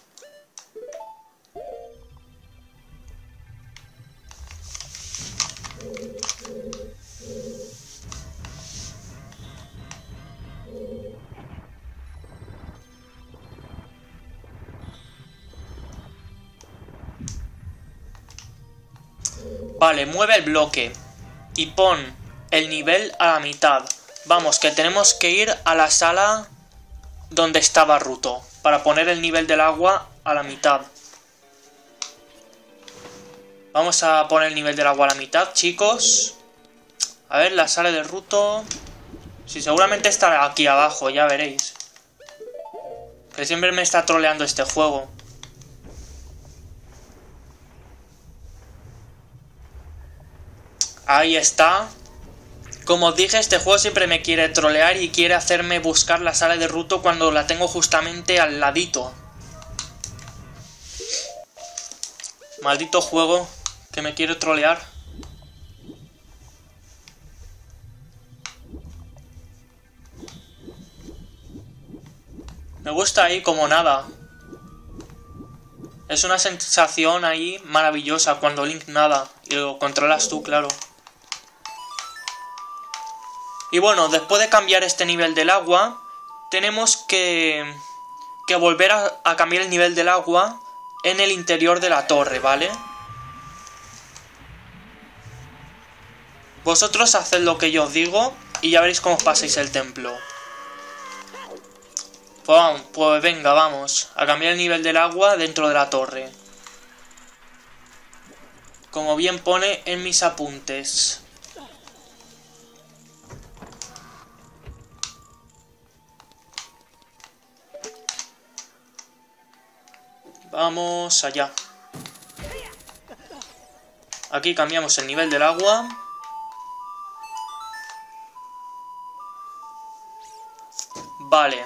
Vale, mueve el bloque y pon el nivel a la mitad. Vamos, que tenemos que ir a la sala donde estaba Ruto para poner el nivel del agua a la mitad. Vamos a poner el nivel del agua a la mitad, chicos. A ver, la sala de Ruto. Sí, seguramente estará aquí abajo, ya veréis. Que siempre me está troleando este juego. Ahí está. Como os dije, este juego siempre me quiere trolear y quiere hacerme buscar la sala de Ruto cuando la tengo justamente al ladito. Maldito juego que me quiere trolear. Me gusta ahí como nada. Es una sensación ahí maravillosa cuando Link nada y lo controlas tú, claro. Y bueno, después de cambiar este nivel del agua, tenemos que volver a cambiar el nivel del agua en el interior de la torre, ¿vale? Vosotros haced lo que yo os digo y ya veréis cómo os pasáis el templo. Pues venga, vamos a cambiar el nivel del agua dentro de la torre. Como bien pone en mis apuntes. Vamos allá. Aquí cambiamos el nivel del agua. Vale.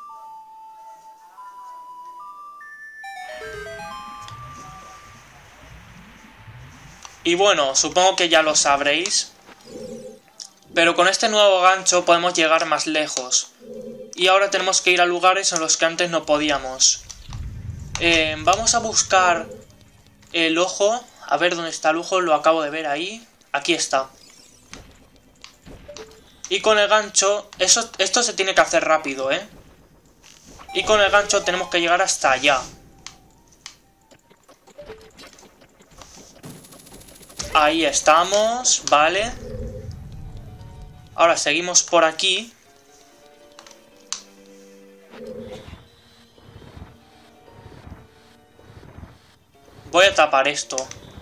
Y bueno, supongo que ya lo sabréis. Pero con este nuevo gancho podemos llegar más lejos. Y ahora tenemos que ir a lugares en los que antes no podíamos. Vamos a buscar el ojo. A ver dónde está el ojo, lo acabo de ver ahí. Aquí está. Y con el gancho, esto se tiene que hacer rápido, ¿eh? Y con el gancho tenemos que llegar hasta allá. Ahí estamos, vale. Ahora seguimos por aquí. Voy a tapar esto.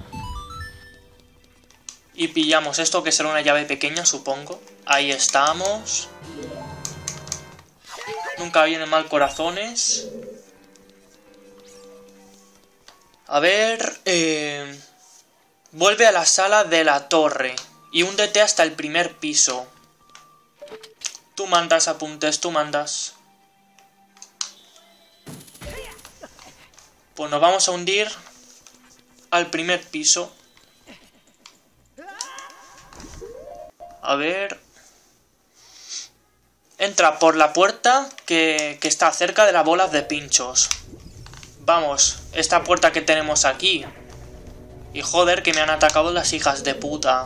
Y pillamos esto, que será una llave pequeña, supongo. Ahí estamos. Nunca vienen mal corazones. A ver... Vuelve a la sala de la torre. Y húndete hasta el primer piso. Tú mandas, apuntes, tú mandas. Pues nos vamos a hundir al primer piso. A ver... Entra por la puerta que está cerca de las bolas de pinchos. Vamos, esta puerta que tenemos aquí. Y joder, que me han atacado las hijas de puta.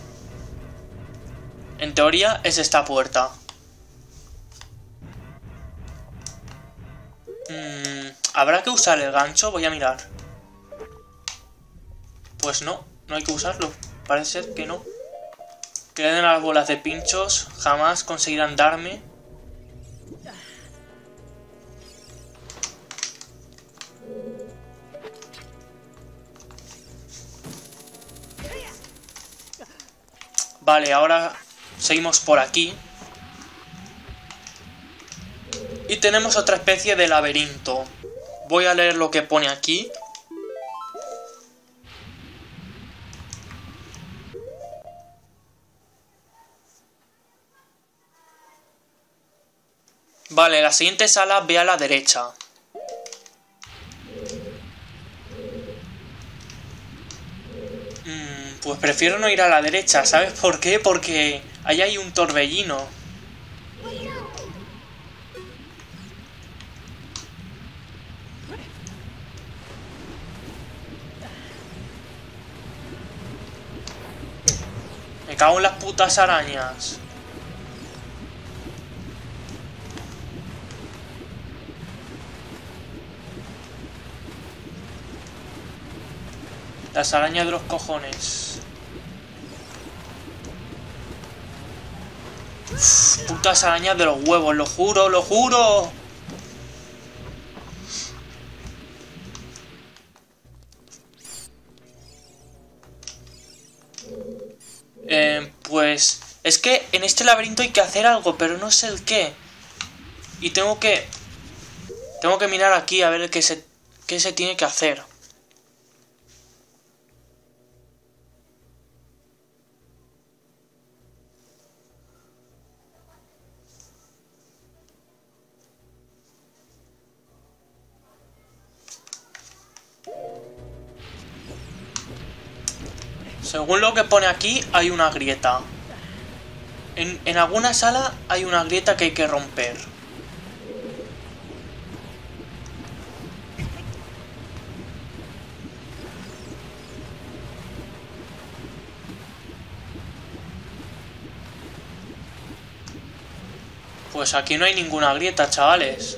En teoría es esta puerta. ¿Habrá que usar el gancho? Voy a mirar. Pues no, no hay que usarlo. Parece ser que no. Que le den a las bolas de pinchos. Jamás conseguirán darme. Vale, ahora seguimos por aquí. Y tenemos otra especie de laberinto. Voy a leer lo que pone aquí. Vale, la siguiente sala ve a la derecha. Pues prefiero no ir a la derecha, ¿sabes por qué? Porque ahí hay un torbellino. Me cago en las putas arañas. Las arañas de los cojones. Uf, putas arañas de los huevos, lo juro, lo juro. Pues... Es que en este laberinto hay que hacer algo, pero no sé el qué. Y tengo que mirar aquí a ver qué se tiene que hacer. Según lo que pone aquí, hay una grieta. En alguna sala hay una grieta que hay que romper. Pues aquí no hay ninguna grieta, chavales.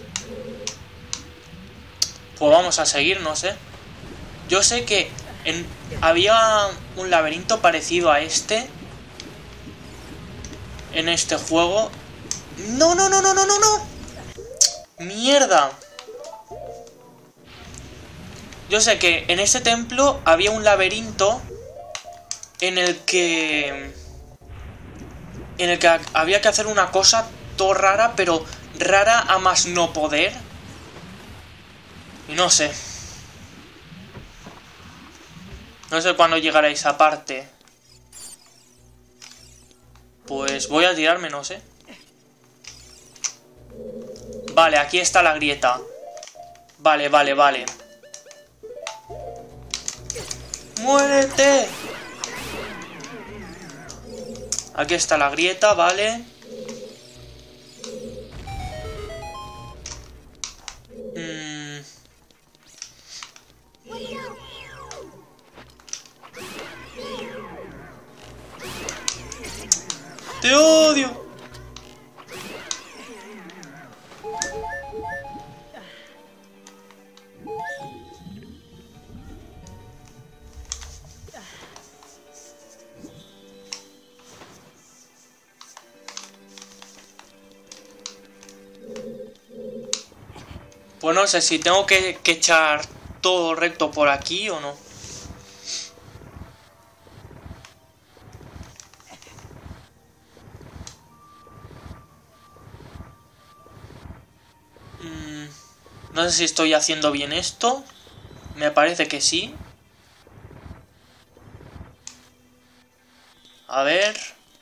Pues vamos a seguir, no sé. Yo sé que había un laberinto parecido a este en este juego. ¡No, no, no, no, no, no, no! ¡Mierda! Yo sé que en este templo había un laberinto en el que había que hacer una cosa todo rara, pero rara a más no poder. Y no sé. No sé cuándo llegará esa parte. Pues voy a tirarme, no sé. Vale, aquí está la grieta. Vale, vale, vale. ¡Muérete! Aquí está la grieta, vale. ¡Te odio! Pues no sé si tengo que echar todo recto por aquí o no. No sé si estoy haciendo bien esto. Me parece que sí. A ver.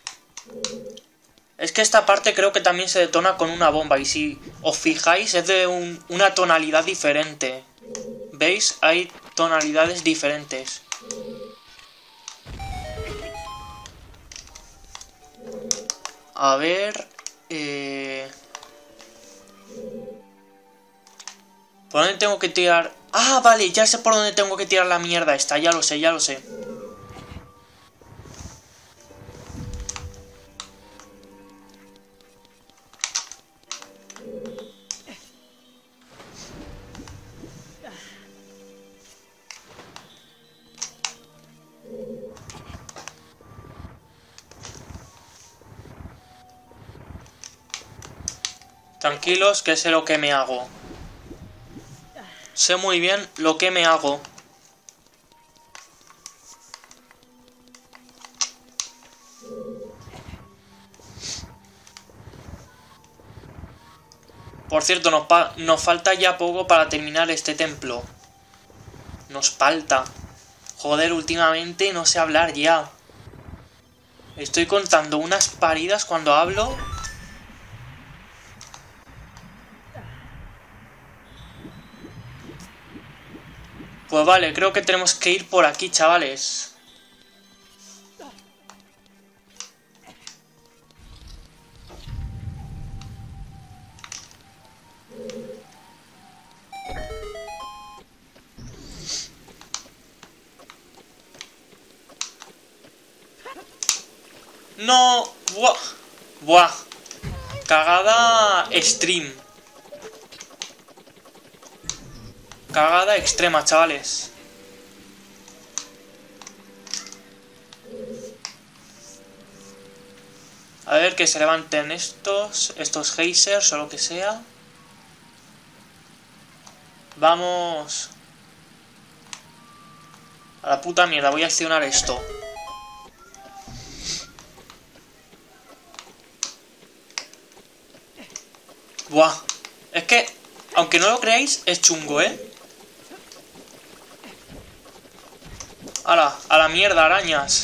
Es que esta parte creo que también se detona con una bomba. Y si os fijáis es de una tonalidad diferente. ¿Veis? Hay tonalidades diferentes. A ver... ¿Por dónde tengo que tirar? Ah, vale, ya sé por dónde tengo que tirar la mierda esta. Ya lo sé, ya lo sé. Tranquilos, que sé lo que me hago. Sé muy bien lo que me hago. Por cierto, nos falta ya poco para terminar este templo. Nos falta. Joder, últimamente no sé hablar ya. Estoy contando unas paridas cuando hablo. Pues vale, creo que tenemos que ir por aquí, chavales. No, buah, buah. Cagada stream. Cagada extrema, chavales. A ver que se levanten estos geysers o lo que sea. Vamos. A la puta mierda, voy a accionar esto. Buah. Es que, aunque no lo creáis, es chungo, ¿eh? ¡Hala! A la mierda, arañas.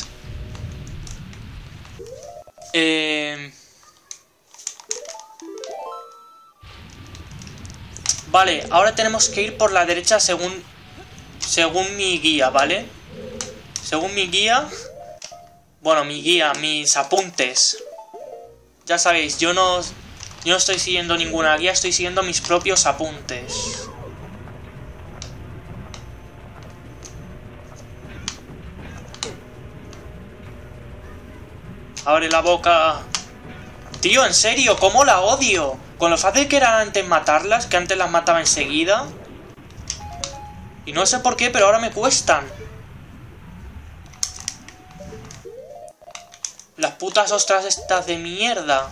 Vale, ahora tenemos que ir por la derecha según mi guía, ¿vale? Según mi guía... Bueno, mi guía, mis apuntes. Ya sabéis, yo no estoy siguiendo ninguna guía, estoy siguiendo mis propios apuntes. Abre la boca. Tío, en serio, ¿cómo la odio? Con lo fácil que era antes matarlas, que antes las mataba enseguida. Y no sé por qué, pero ahora me cuestan. Las putas ostras estas de mierda.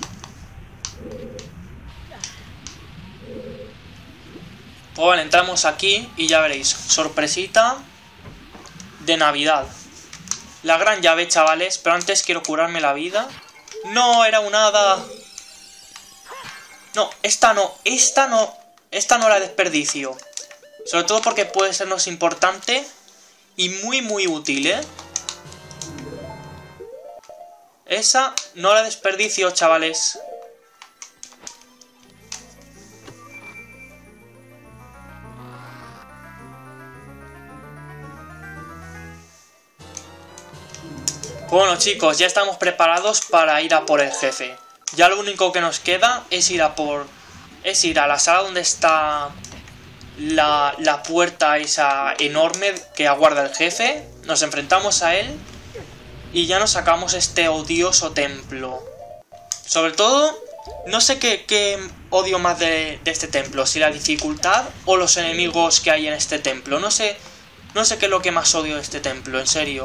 Pues vale, entramos aquí y ya veréis. Sorpresita de Navidad. La gran llave, chavales, pero antes quiero curarme la vida. ¡No! Era un hada. No, esta no. Esta no la desperdicio. Sobre todo porque puede sernos importante y muy muy útil, ¿eh? Esa no la desperdicio, chavales. Bueno, chicos, ya estamos preparados para ir a por el jefe. Ya lo único que nos queda es ir a la sala donde está la puerta esa enorme que aguarda el jefe. Nos enfrentamos a él y ya nos sacamos este odioso templo. Sobre todo, no sé qué odio más de este templo, si la dificultad o los enemigos que hay en este templo. No sé qué es lo que más odio de este templo, en serio.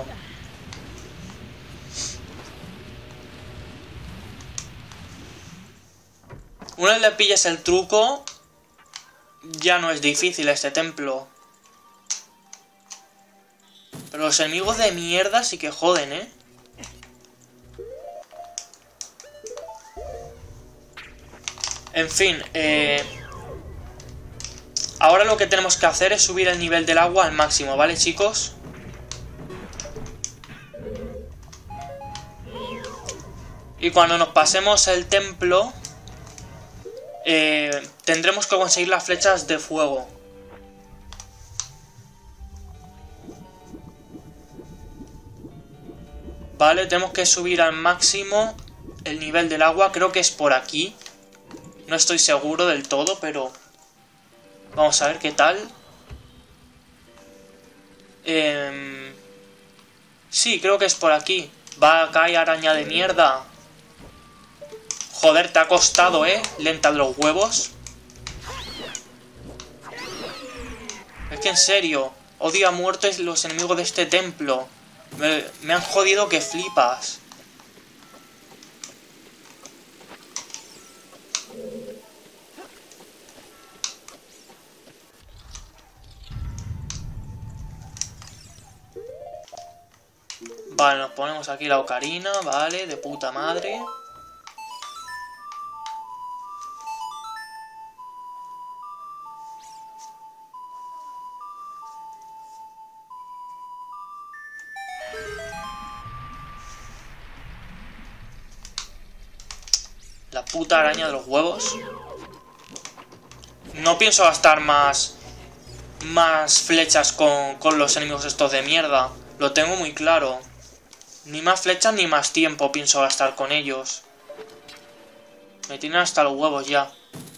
Una vez le pilles el truco, ya no es difícil este templo. Pero los enemigos de mierda sí que joden, ¿eh? En fin, ahora lo que tenemos que hacer es subir el nivel del agua al máximo, ¿vale, chicos? Y cuando nos pasemos el templo, tendremos que conseguir las flechas de fuego. Vale, tenemos que subir al máximo el nivel del agua. Creo que es por aquí. No estoy seguro del todo, pero... Vamos a ver qué tal. Sí, creo que es por aquí. Va, acá hay araña de mierda. Joder, te ha costado, lenta de los huevos. Es que en serio, odio a muertos los enemigos de este templo. Me han jodido que flipas. Vale, nos ponemos aquí la ocarina, vale, de puta madre. La puta araña de los huevos. No pienso gastar más flechas con los enemigos estos de mierda. Lo tengo muy claro. Ni más flechas ni más tiempo pienso gastar con ellos. Me tienen hasta los huevos ya.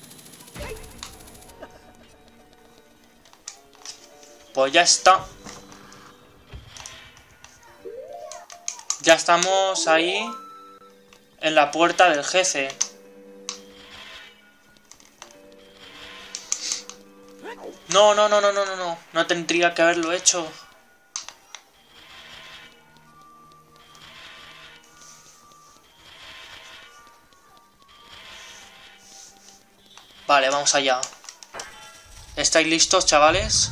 Pues ya está. Ya estamos ahí en la puerta del jefe. No. No tendría que haberlo hecho. Vale, vamos allá. ¿Estáis listos, chavales?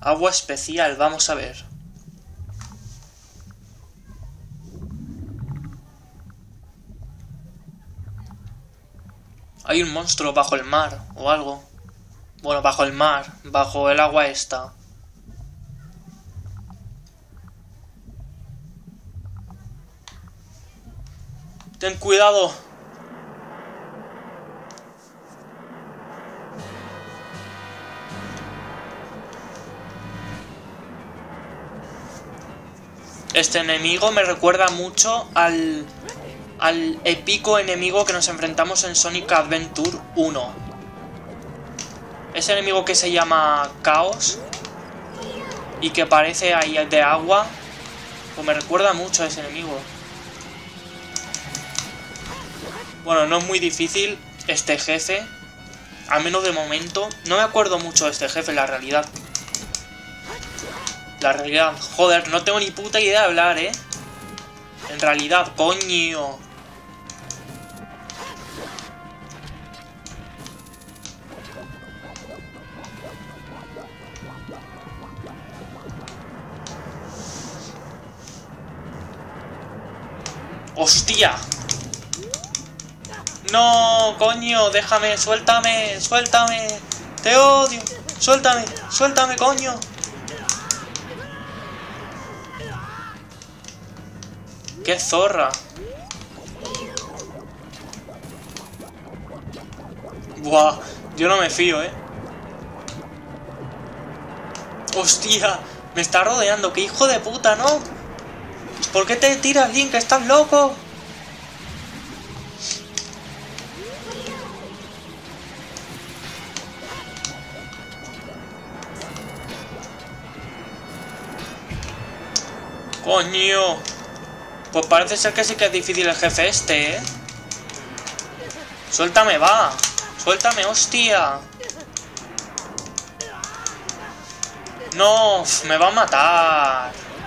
Agua especial, vamos a ver. Hay un monstruo bajo el mar o algo. Bueno, bajo el mar, bajo el agua esta. Ten cuidado. Este enemigo me recuerda mucho al épico enemigo que nos enfrentamos en Sonic Adventure 1. Ese enemigo que se llama Chaos y que parece ahí de agua, pues me recuerda mucho a ese enemigo. Bueno, no es muy difícil este jefe, al menos de momento. No me acuerdo mucho de este jefe, la realidad. Joder, no tengo ni puta idea de hablar, ¿eh? En realidad, coño. ¡Hostia! ¡No, coño! ¡Déjame! ¡Suéltame! ¡Suéltame! ¡Te odio! ¡Suéltame! ¡Suéltame, coño! ¡Qué zorra! Buah, yo no me fío, ¿eh? ¡Hostia! Me está rodeando, qué hijo de puta, ¿no? ¿Por qué te tiras, Link? ¿Estás loco? ¡Coño! Pues parece ser que sí que es difícil el jefe este, ¿eh? ¡Suéltame, va! ¡Suéltame, hostia! ¡No! ¡Me va a matar!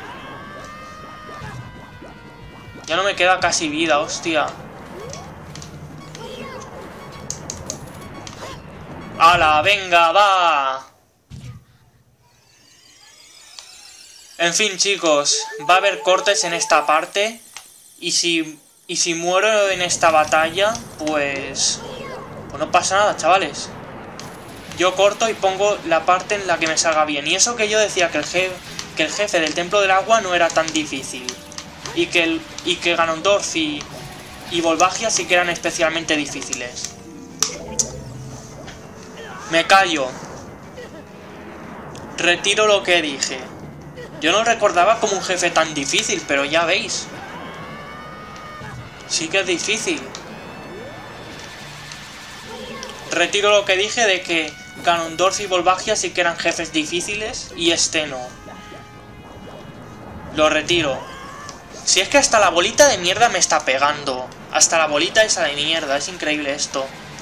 Ya no me queda casi vida, hostia. ¡Hala, venga, va! En fin, chicos, va a haber cortes en esta parte. Y si muero en esta batalla, pues no pasa nada, chavales. Yo corto y pongo la parte en la que me salga bien. Y eso que yo decía que el jefe del Templo del Agua no era tan difícil. Y que Ganondorf y Volvagia sí que eran especialmente difíciles. Me callo. Retiro lo que dije. Yo no recordaba como un jefe tan difícil, pero ya veis. Sí que es difícil. Retiro lo que dije de que Ganondorf y Volvagia sí que eran jefes difíciles y este no. Lo retiro. Si es que hasta la bolita de mierda me está pegando. Hasta la bolita esa de mierda. Es increíble esto.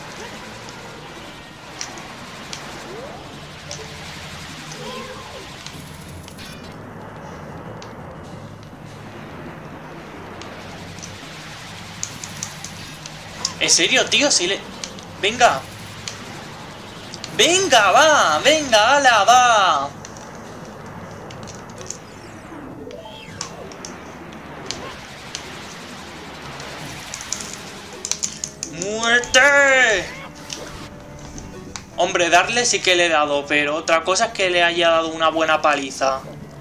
¿En serio, tío? Si le... Venga. Venga, va. Venga, ala, va. ¡Muerte! Hombre, darle sí que le he dado, pero otra cosa es que le haya dado una buena paliza.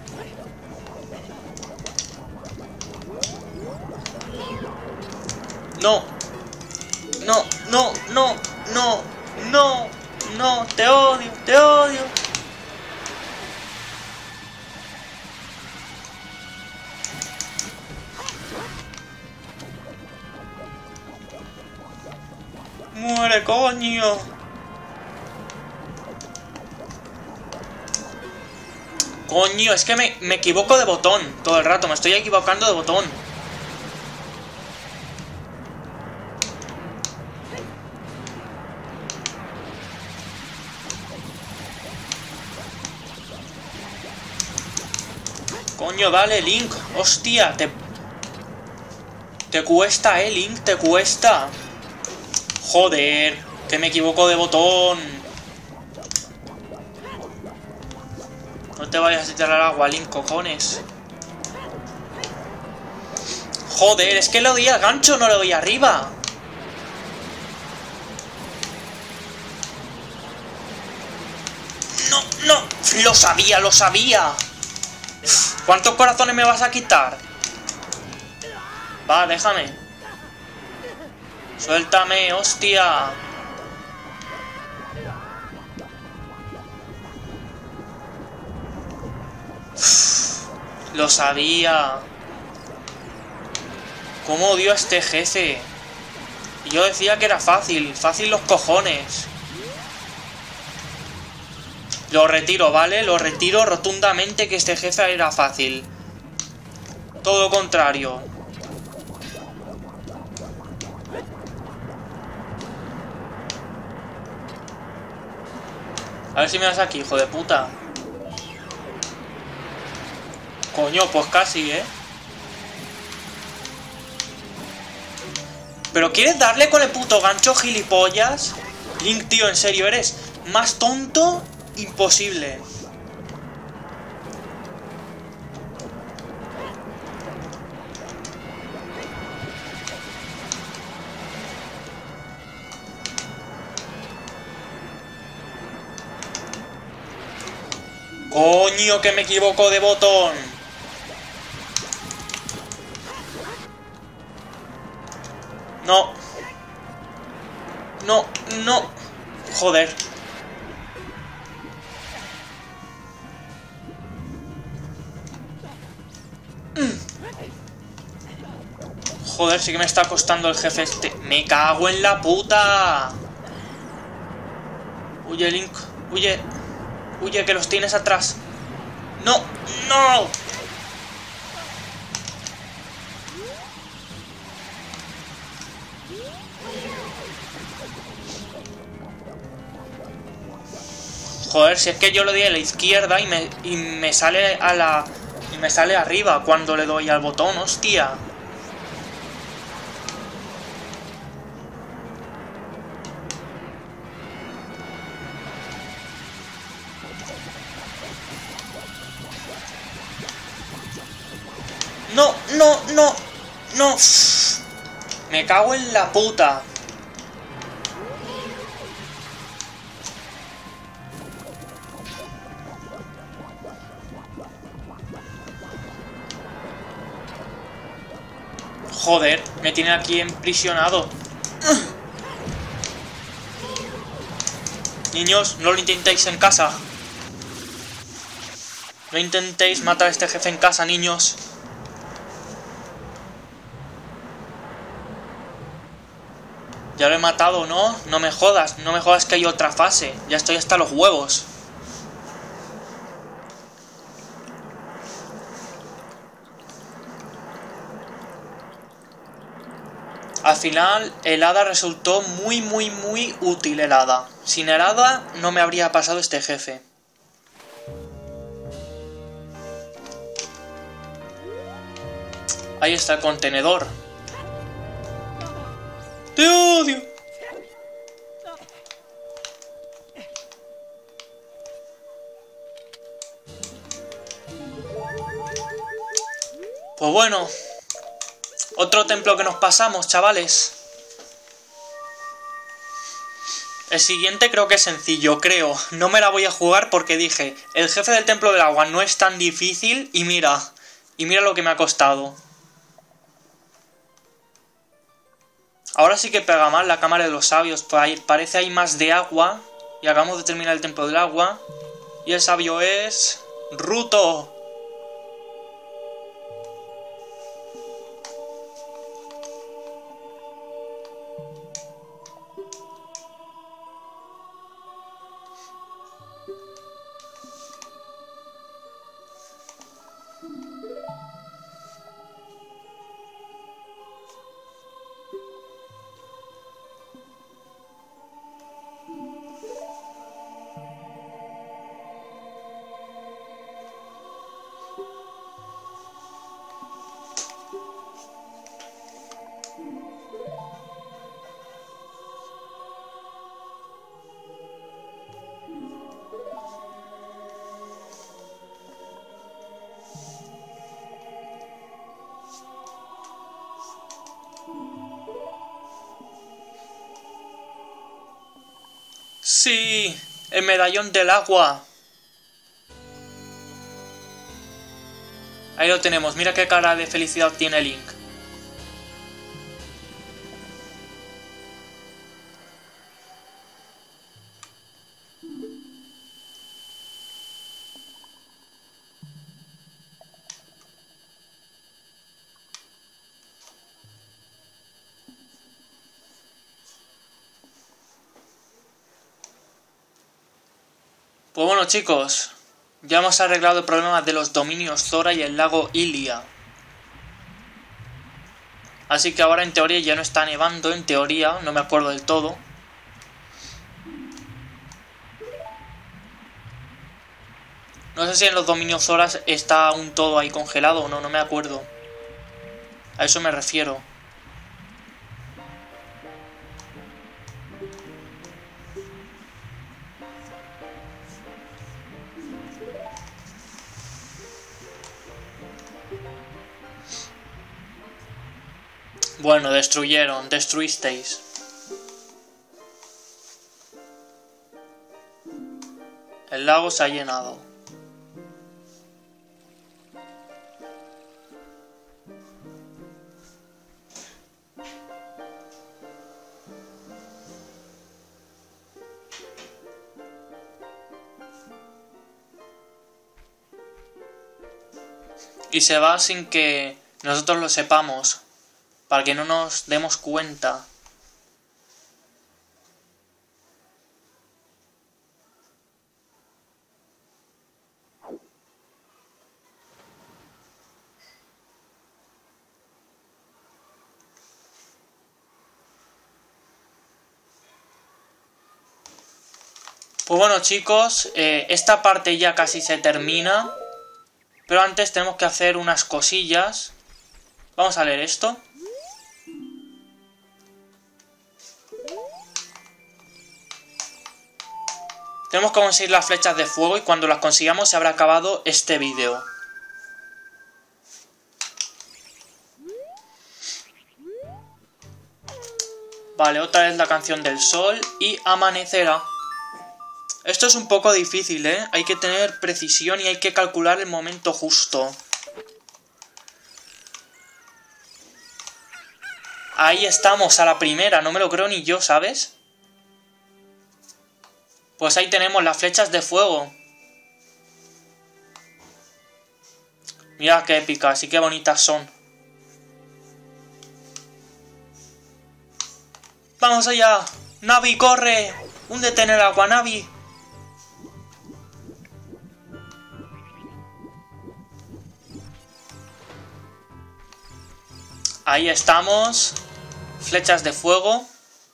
No. No, no, no, no, no, no, te odio, te odio. Muere, coño. Coño, es que me equivoco de botón todo el rato, me estoy equivocando de botón. Coño, dale, Link. Hostia, te cuesta, Link, te cuesta. Joder, que me equivoco de botón. No te vayas a tirar al agua, Link, cojones. Joder, es que le doy al gancho, no le doy arriba. No, no. Lo sabía, lo sabía. ¿Cuántos corazones me vas a quitar? Va, déjame. Suéltame, hostia. Lo sabía. ¿Cómo odio a este jefe? Y yo decía que era fácil. Fácil los cojones. Lo retiro, ¿vale? Lo retiro rotundamente, que este jefe era fácil. Todo lo contrario. A ver si me das aquí, hijo de puta. Coño, pues casi, ¿eh? ¿Pero quieres darle con el puto gancho, gilipollas? Link, tío, en serio, eres más tonto imposible. Coño, que me equivoco de botón. No. No, no. Joder. Joder, sí que me está costando el jefe este. Me cago en la puta. Huye, Link. Huye. Huye, que los tienes atrás. No, no. Joder, si es que yo lo di a la izquierda y me sale a la... Y me sale arriba cuando le doy al botón, hostia. No, no, no, no. Me cago en la puta. Joder, me tiene aquí emprisionado. Niños, no lo intentéis en casa. No intentéis matar a este jefe en casa, niños. Ya lo he matado, ¿no? No me jodas, no me jodas que hay otra fase. Ya estoy hasta los huevos. Al final, el hada resultó muy útil, el hada. Sin el hada no me habría pasado este jefe. Ahí está el contenedor. ¡Te odio! Pues bueno, otro templo que nos pasamos, chavales. El siguiente creo que es sencillo, creo. No me la voy a jugar porque dije, el jefe del templo del agua no es tan difícil y mira lo que me ha costado. Ahora sí que pega mal la cámara de los sabios, parece hay más de agua y acabamos de terminar el templo del agua y el sabio es... Ruto. ¡Sí! ¡El medallón del agua! Ahí lo tenemos. Mira qué cara de felicidad tiene Link. Pues bueno, chicos, ya hemos arreglado el problema de los dominios Zora y el lago Hylia. Así que ahora en teoría ya no está nevando, en teoría, no me acuerdo del todo. No sé si en los dominios Zora está aún todo ahí congelado o no, no me acuerdo. A eso me refiero. Bueno, destruisteis. El lago se ha llenado. Y se va sin que nosotros lo sepamos, para que no nos demos cuenta. Pues bueno, chicos, esta parte ya casi se termina, pero antes tenemos que hacer unas cosillas. Vamos a leer esto. Tenemos que conseguir las flechas de fuego y cuando las consigamos se habrá acabado este vídeo. Vale, otra vez la canción del sol y amanecerá. Esto es un poco difícil, ¿eh? Hay que tener precisión y hay que calcular el momento justo. Ahí estamos, a la primera, no me lo creo ni yo, ¿sabes? Pues ahí tenemos las flechas de fuego. Mira qué épicas y qué bonitas son. ¡Vamos allá! ¡Navi, corre! ¡Húndete en el agua, Navi! Ahí estamos. Flechas de fuego.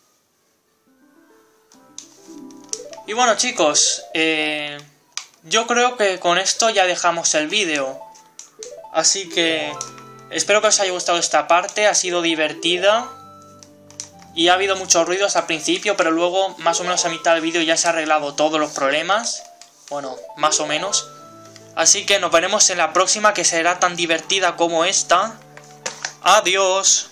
Y bueno, chicos, yo creo que con esto ya dejamos el vídeo. Así que espero que os haya gustado esta parte. Ha sido divertida. Y ha habido muchos ruidos al principio, pero luego más o menos a mitad del vídeo ya se ha arreglado todos los problemas. Bueno, más o menos. Así que nos veremos en la próxima, que será tan divertida como esta. Adiós.